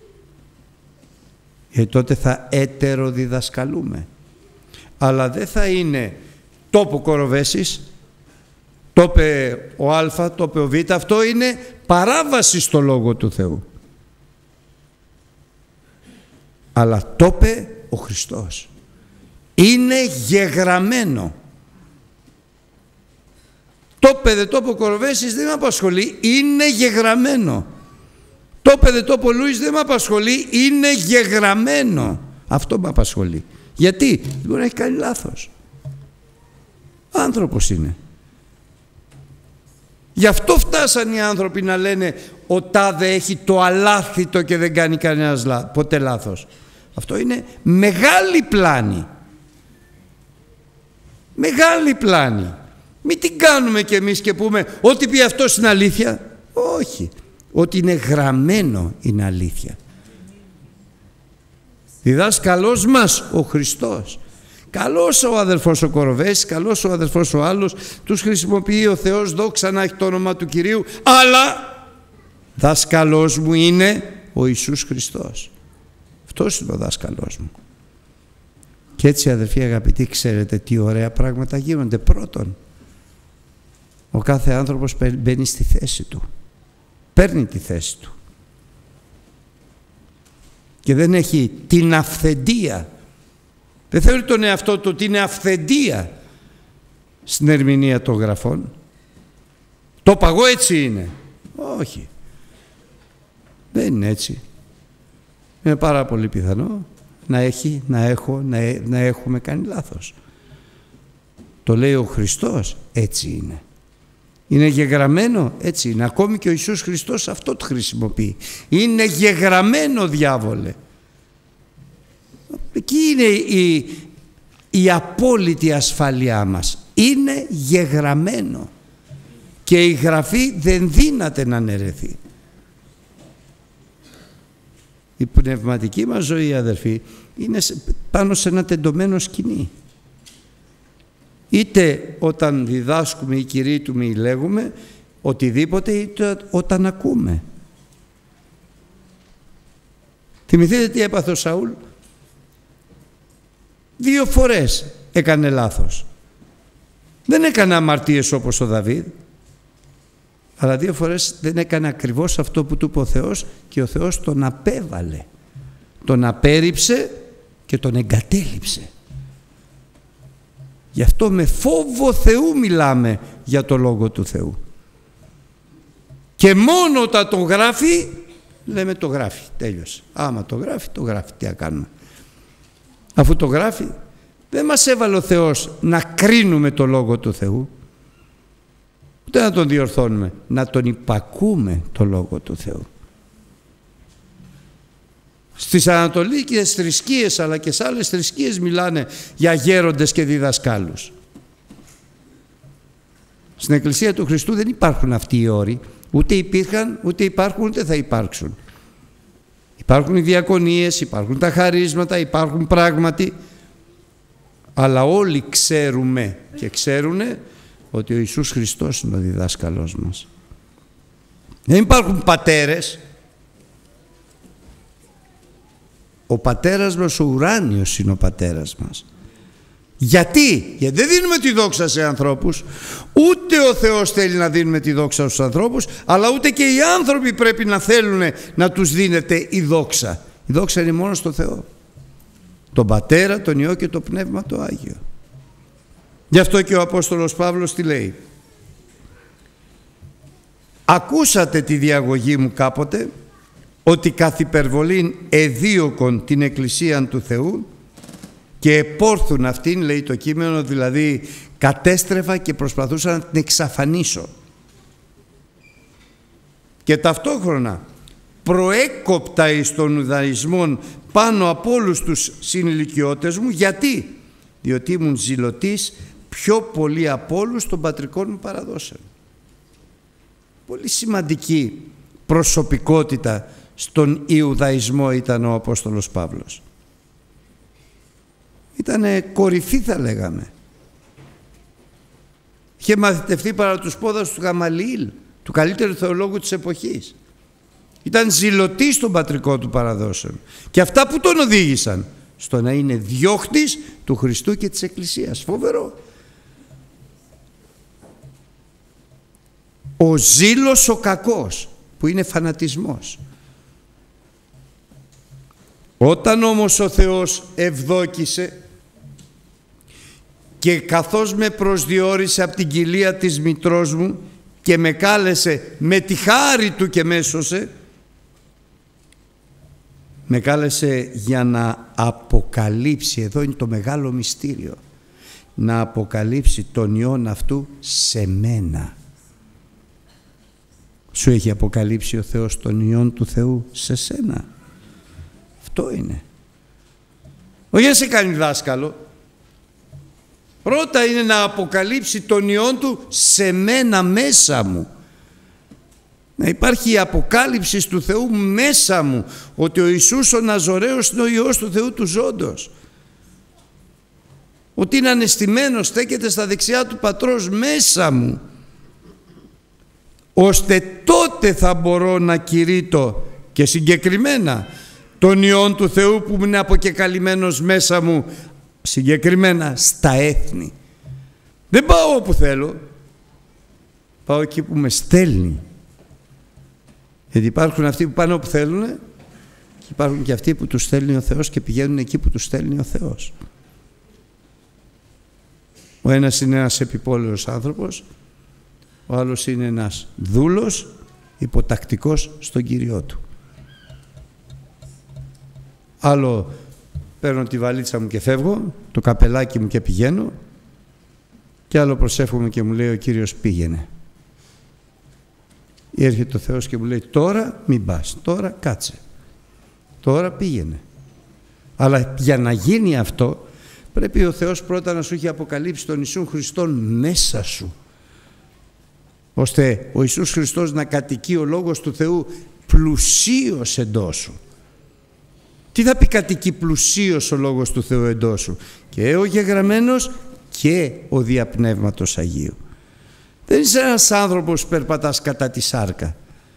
γιατί τότε θα έτεροδιδασκαλούμε. Αλλά δεν θα είναι τόπο κοροβέσεις, το είπε ο Α, το είπε ο Β, αυτό είναι παράβαση στο Λόγο του Θεού. Αλλά το είπε ο Χριστός. Είναι γεγραμμένο. Το είπε δεν το είπε ο Κοροβέσης, δεν με απασχολεί, είναι γεγραμμένο. Το είπε δεν το είπε ο Λούις, δεν με απασχολεί, είναι γεγραμμένο. Αυτό με απασχολεί. Γιατί? Δεν μπορεί να έχει κάνει λάθος. Άνθρωπος είναι. Γι' αυτό φτάσαν οι άνθρωποι να λένε ο τάδε έχει το αλάθητο και δεν κάνει κανένας ποτέ λάθος. Αυτό είναι μεγάλη πλάνη. Μεγάλη πλάνη. Μην την κάνουμε κι εμείς και πούμε ότι πει αυτός είναι αλήθεια. Όχι. Ότι είναι γραμμένο είναι αλήθεια. Διδάσκαλός μας ο Χριστός. Καλός ο αδελφός ο Κοροβέσης, καλός ο αδελφός ο άλλος, τους χρησιμοποιεί ο Θεός, δόξα να έχει το όνομα του Κυρίου, αλλά δάσκαλός μου είναι ο Ιησούς Χριστός. Αυτός είναι ο δάσκαλός μου. Και έτσι, αδελφοί αγαπητοί, ξέρετε τι ωραία πράγματα γίνονται. Πρώτον, ο κάθε άνθρωπος μπαίνει στη θέση του, παίρνει τη θέση του και δεν έχει την αυθεντία. Δεν θεωρεί τον εαυτό του ότι είναι αυθεντία στην ερμηνεία των γραφών. Το παγώ έτσι είναι. Όχι. Δεν είναι έτσι. Είναι πάρα πολύ πιθανό να έχει, να έχω, να, να έχουμε κάνει λάθος. Το λέει ο Χριστός, έτσι είναι. Είναι γεγραμμένο, έτσι είναι. Ακόμη και ο Ιησούς Χριστός αυτό το χρησιμοποιεί. Είναι γεγραμμένο, διάβολε. Εκεί είναι η, η απόλυτη ασφάλειά μας. Είναι γεγραμμένο. Και η Γραφή δεν δύναται να αναιρεθεί. Η πνευματική μας ζωή, αδερφοί, είναι πάνω σε ένα τεντωμένο σκηνή. Είτε όταν διδάσκουμε ή κηρύττουμε ή λέγουμε οτιδήποτε, είτε όταν ακούμε. Θυμηθείτε τι έπαθε ο Σαούλ. Δύο φορές έκανε λάθος. Δεν έκανε αμαρτίες όπως ο Δαβίδ, αλλά δύο φορές δεν έκανε ακριβώς αυτό που του είπε ο Θεός και ο Θεός τον απέβαλε. Τον απέρριψε και τον εγκατέλειψε. Γι' αυτό με φόβο Θεού μιλάμε για το Λόγο του Θεού. Και μόνο όταν το γράφει, λέμε το γράφει, τέλειωσε. Άμα το γράφει, το γράφει, τι να κάνουμε. Αφού το γράφει, δεν μας έβαλε ο Θεός να κρίνουμε το Λόγο του Θεού, ούτε να τον διορθώνουμε, να τον υπακούμε το Λόγο του Θεού. Στις ανατολικές θρησκείες αλλά και σε άλλες θρησκείες μιλάνε για γέροντες και διδασκάλους. Στην Εκκλησία του Χριστού δεν υπάρχουν αυτοί οι όροι, ούτε υπήρχαν, ούτε υπάρχουν, ούτε θα υπάρξουν. Υπάρχουν οι διακονίες, υπάρχουν τα χαρίσματα, υπάρχουν πράγματι, αλλά όλοι ξέρουμε και ξέρουνε ότι ο Ιησούς Χριστός είναι ο διδάσκαλός μας. Δεν υπάρχουν πατέρες. Ο πατέρας μας, ο ουράνιος, είναι ο πατέρας μας. Γιατί? Γιατί δεν δίνουμε τη δόξα σε ανθρώπους. Ούτε ο Θεός θέλει να δίνουμε τη δόξα στους ανθρώπους, αλλά ούτε και οι άνθρωποι πρέπει να θέλουν να τους δίνεται η δόξα. Η δόξα είναι μόνο στο Θεό. Τον Πατέρα, τον Υιό και το Πνεύμα το Άγιο. Γι' αυτό και ο Απόστολος Παύλος τι λέει? Ακούσατε τη διαγωγή μου κάποτε, ότι καθ' υπερβολήν εδίωκον την Εκκλησίαν του Θεού και επόρθουν αυτήν, λέει το κείμενο, δηλαδή κατέστρεφα και προσπαθούσα να την εξαφανίσω. Και ταυτόχρονα προέκοπτα εις των Ιουδαϊσμών πάνω από όλους τους συνηλικιώτες μου. Γιατί? Διότι ήμουν ζηλωτής πιο πολύ από όλους των πατρικών μου παραδόσεων. Πολύ σημαντική προσωπικότητα στον Ιουδαϊσμό ήταν ο Απόστολος Παύλος. Ήτανε κορυφή, θα λέγαμε. Είχε μαθητευτεί παρά τους πόδας του Γαμαλιήλ, του καλύτερου θεολόγου της εποχής. Ήταν ζηλωτής των πατρικών του παραδόσεων. Και αυτά που τον οδήγησαν στο να είναι διώχτης του Χριστού και της Εκκλησίας. Φοβερό. Ο ζήλος ο κακός, που είναι φανατισμός. Όταν όμως ο Θεός ευδόκησε και καθώς με προσδιορίσε από την κοιλία της μητρός μου και με κάλεσε με τη χάρη του και με έσωσε, Με κάλεσε για να αποκαλύψει, εδώ είναι το μεγάλο μυστήριο, να αποκαλύψει τον Υιόν αυτού σε μένα. Σου έχει αποκαλύψει ο Θεός τον Υιόν του Θεού σε σένα? Αυτό είναι. Όχι να σε κάνει δάσκαλο. Πρώτα είναι να αποκαλύψει τον Υιόν του σε μένα, μέσα μου. Να υπάρχει η αποκάλυψη του Θεού μέσα μου, ότι ο Ιησούς ο Ναζωραίος είναι ο Υιός του Θεού του ζώντος. Ότι είναι ανεστημένος, στέκεται στα δεξιά του Πατρός μέσα μου. Ώστε τότε θα μπορώ να κηρύττω και συγκεκριμένα τον Υιόν του Θεού που είναι αποκεκαλυμμένος μέσα μου, συγκεκριμένα στα έθνη. Δεν πάω όπου θέλω, πάω εκεί που με στέλνει. Γιατί υπάρχουν αυτοί που πάνε όπου θέλουν και υπάρχουν και αυτοί που τους στέλνει ο Θεός και πηγαίνουν εκεί που τους στέλνει ο Θεός. Ο ένας είναι ένας επιπόλαιος άνθρωπος, ο άλλος είναι ένας δούλος υποτακτικός στον Κύριό του. Άλλο παίρνω τη βαλίτσα μου και φεύγω, το καπελάκι μου και πηγαίνω, και άλλο προσεύχομαι και μου λέει ο Κύριος πήγαινε. Έρχεται ο Θεός και μου λέει τώρα μην πας, τώρα κάτσε, τώρα πήγαινε. Αλλά για να γίνει αυτό πρέπει ο Θεός πρώτα να σου έχει αποκαλύψει τον Ιησού Χριστόν μέσα σου, ώστε ο Ιησούς Χριστός να κατοικεί ο Λόγος του Θεού πλουσίως εντός σου. Τι θα πει κατοικεί πλουσίως ο Λόγος του Θεού εντός σου? Και ο γεγραμμένος και ο διαπνεύματος Αγίου. Δεν είσαι ένας άνθρωπος που περπατάς κατά τη σάρκα.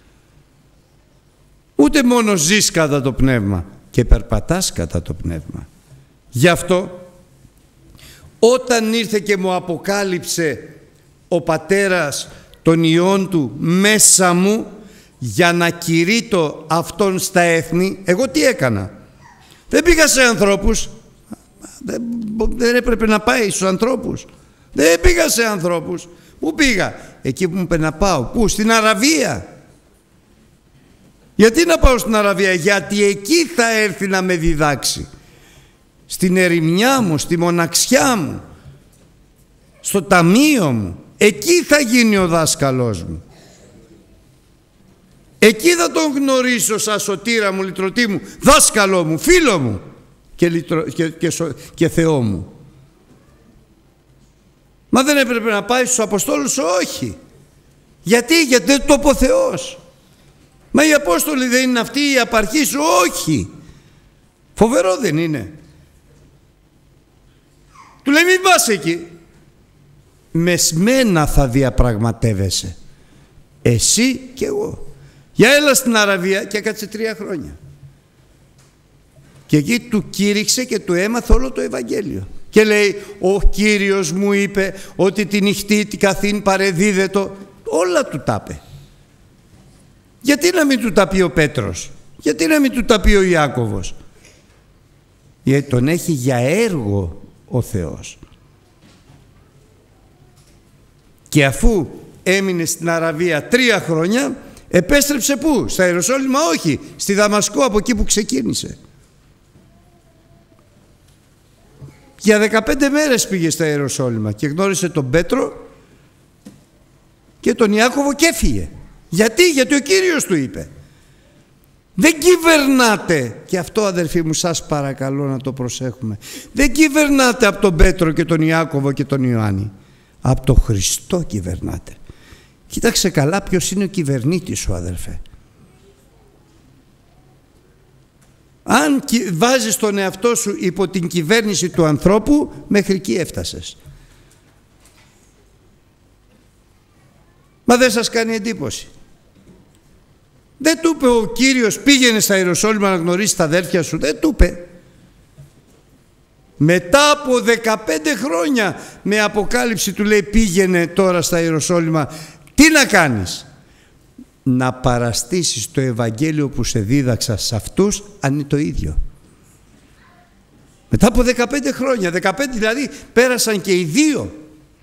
Ούτε μόνο ζεις κατά το πνεύμα, και περπατάς κατά το πνεύμα. Γι' αυτό όταν ήρθε και μου αποκάλυψε ο Πατέρας τον Υιόν του μέσα μου για να κηρύττω αυτόν στα έθνη, εγώ τι έκανα? Δεν πήγα σε ανθρώπους. Δεν, δεν έπρεπε να πάει στους ανθρώπους. Δεν πήγα σε ανθρώπους. Πού πήγα? Εκεί που μου είπε να πάω. Πού? Στην Αραβία. Γιατί να πάω στην Αραβία? Γιατί εκεί θα έρθει να με διδάξει. Στην ερημιά μου, στη μοναξιά μου, στο ταμείο μου. Εκεί θα γίνει ο δάσκαλός μου. Εκεί θα τον γνωρίσω σαν σωτήρα μου, λυτρωτή μου, δάσκαλό μου, φίλο μου και, λυτρο, και, και, και Θεό μου. Μα δεν έπρεπε να πάει στους Αποστόλους? Όχι. Γιατί? Γιατί δεν το είπε ο Θεός. Μα οι Απόστολοι δεν είναι αυτοί οι απαρχοί σου? Όχι. Φοβερό δεν είναι? Του λέει μην πας εκεί. Με σμένα θα διαπραγματεύεσαι. Εσύ και εγώ. Για έλα στην Αραβία, και έκατσε τρία χρόνια. Και εκεί του κήρυξε και του έμαθε όλο το Ευαγγέλιο. Και λέει ο Κύριος μου είπε ότι τη νυχτή την καθήν παρεδίδετο. Όλα του τα είπε. Γιατί να μην του τα πει ο Πέτρος? Γιατί να μην του τα πει ο Ιάκωβος? Γιατί τον έχει για έργο ο Θεός. Και αφού έμεινε στην Αραβία τρία χρόνια, επέστρεψε πού? Στα Ιεροσόλυμα? Όχι, στη Δαμασκό, από εκεί που ξεκίνησε. Για δεκαπέντε μέρες πήγε στα Ιεροσόλυμα και γνώρισε τον Πέτρο και τον Ιάκωβο και έφυγε. Γιατί? Γιατί ο Κύριος του είπε. Δεν κυβερνάτε, και αυτό αδερφοί μου σας παρακαλώ να το προσέχουμε, δεν κυβερνάτε από τον Πέτρο και τον Ιάκωβο και τον Ιωάννη. Από τον Χριστό κυβερνάτε. Κοίταξε καλά ποιος είναι ο κυβερνήτης σου, αδερφέ. Αν βάζεις τον εαυτό σου υπό την κυβέρνηση του ανθρώπου, μέχρι εκεί έφτασες. Μα δεν σας κάνει εντύπωση? Δεν του είπε ο Κύριος πήγαινε στα Ιεροσόλυμα να γνωρίσεις τα αδέρφια σου? Δεν του είπε. Μετά από δεκαπέντε χρόνια με αποκάλυψη του λέει πήγαινε τώρα στα Ιεροσόλυμα. Τι να κάνεις? Να παραστήσεις το Ευαγγέλιο που σε δίδαξα σε αυτούς, αν είναι το ίδιο. Μετά από δεκαπέντε χρόνια, δεκαπέντε δηλαδή πέρασαν και οι δύο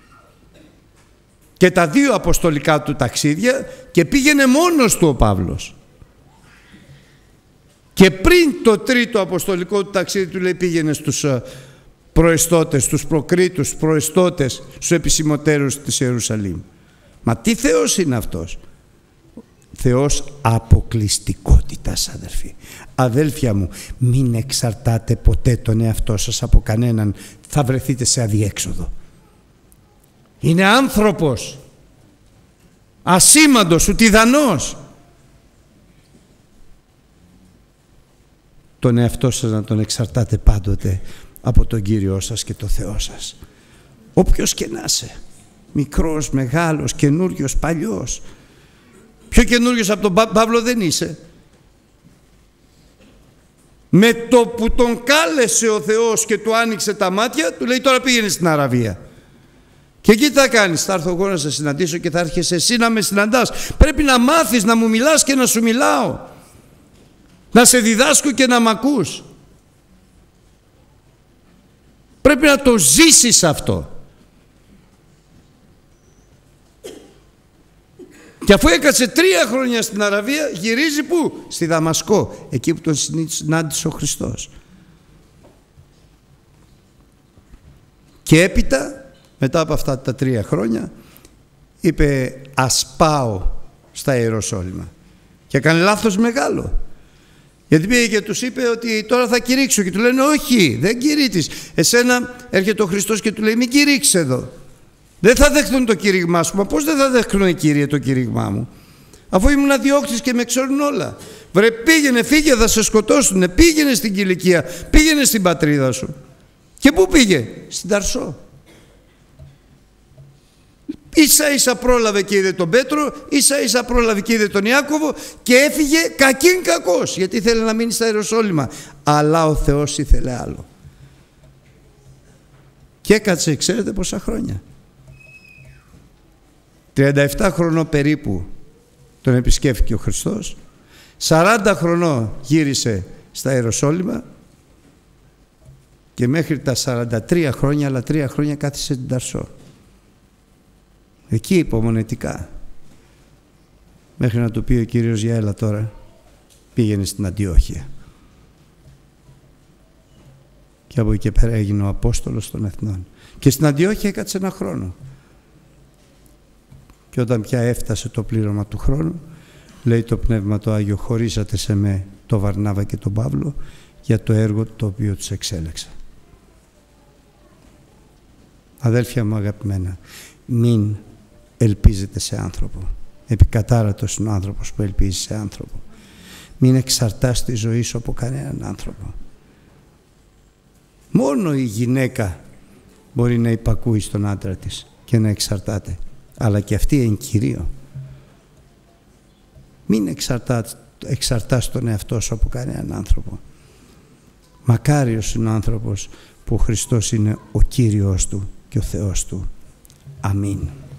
και τα δύο αποστολικά του ταξίδια και πήγαινε μόνος του ο Παύλος. Και πριν το τρίτο αποστολικό του ταξίδι του λέει πήγαινε στους προεστώτες, στους προκρίτους, στους προεστώτες, στους επισημωτέρους της Ιερουσαλήμ. Μα τι Θεός είναι αυτός? Θεός αποκλειστικότητας, αδελφοί. Αδέλφια μου, μην εξαρτάτε ποτέ τον εαυτό σας από κανέναν, θα βρεθείτε σε αδιέξοδο. Είναι άνθρωπος, ασήμαντος, ουτιδανός. Τον εαυτό σας να τον εξαρτάτε πάντοτε από τον Κύριό σας και τον Θεό σας. Όποιος και να είσαι, μικρός, μεγάλος, καινούριος, παλιός. Πιο καινούριος από τον Παύλο δεν είσαι. Με το που τον κάλεσε ο Θεός και του άνοιξε τα μάτια, του λέει τώρα πήγαινε στην Αραβία. Και εκεί τι θα κάνεις? Θα έρθω εγώ να σε συναντήσω και θα έρχεσαι εσύ να με συναντάς. Πρέπει να μάθεις να μου μιλάς και να σου μιλάω. Να σε διδάσκω και να μ' ακούς. Πρέπει να το ζήσεις αυτό. Και αφού έκατσε τρία χρόνια στην Αραβία, γυρίζει πού? Στη Δαμασκό, εκεί που τον συνάντησε ο Χριστός. Και έπειτα, μετά από αυτά τα τρία χρόνια, είπε ας πάω στα Ιεροσόλυμα. Και έκανε λάθος μεγάλο. Γιατί πήγε και τους είπε ότι τώρα θα κηρύξω. Και του λένε όχι, δεν κηρύττεις. Εσένα έρχεται ο Χριστός και του λέει μην κηρύξεις εδώ. Δεν θα δεχτούν το κήρυγμά σου. Μα πώς δεν θα δεχτούν, Κύριε, το κήρυγμά μου? Αφού ήμουν αδιώκτης και με ξέρουν όλα. Βρε πήγαινε, φύγε, θα σε σκοτώσουνε. Πήγαινε στην Κιλικία, πήγαινε στην πατρίδα σου. Και πού πήγε? Στην Ταρσό. Ίσα ίσα πρόλαβε και είδε τον Πέτρο, ίσα ίσα πρόλαβε και είδε τον Ιάκωβο και έφυγε κακήν κακός, γιατί ήθελε να μείνει στα Ιεροσόλυμα. Αλλά ο Θεός ήθελε άλλο. Και έκατσε, ξέρετε πόσα χρόνια? τριάντα επτά χρονών περίπου τον επισκέφθηκε ο Χριστός. σαράντα χρονών γύρισε στα Ιεροσόλυμα και μέχρι τα σαράντα τρία χρόνια, άλλα τρία χρόνια κάθισε στην Ταρσό. Εκεί υπομονετικά, μέχρι να του πει ο Κύριος για έλα τώρα, πήγαινε στην Αντιόχεια. Και από εκεί και πέρα έγινε ο Απόστολος των Εθνών. Και στην Αντιόχεια έκατσε ένα χρόνο. Και όταν πια έφτασε το πλήρωμα του χρόνου, λέει το Πνεύμα το Άγιο, χωρίσατε σε με το Βαρνάβα και τον Παύλο για το έργο το οποίο τους εξέλεξα. Αδέλφια μου αγαπημένα, μην ελπίζετε σε άνθρωπο. Επικατάρατος είναι ο άνθρωπος που ελπίζει σε άνθρωπο. Μην εξαρτάς τη ζωή σου από κανέναν άνθρωπο. Μόνο η γυναίκα μπορεί να υπακούει στον άντρα της και να εξαρτάται. Αλλά και αυτή εν κυρίω. Μην εξαρτάς, εξαρτάς τον εαυτό σου από κανέναν άνθρωπο. Μακάριος είναι ο άνθρωπος που ο Χριστός είναι ο Κύριος του και ο Θεός του. Αμήν.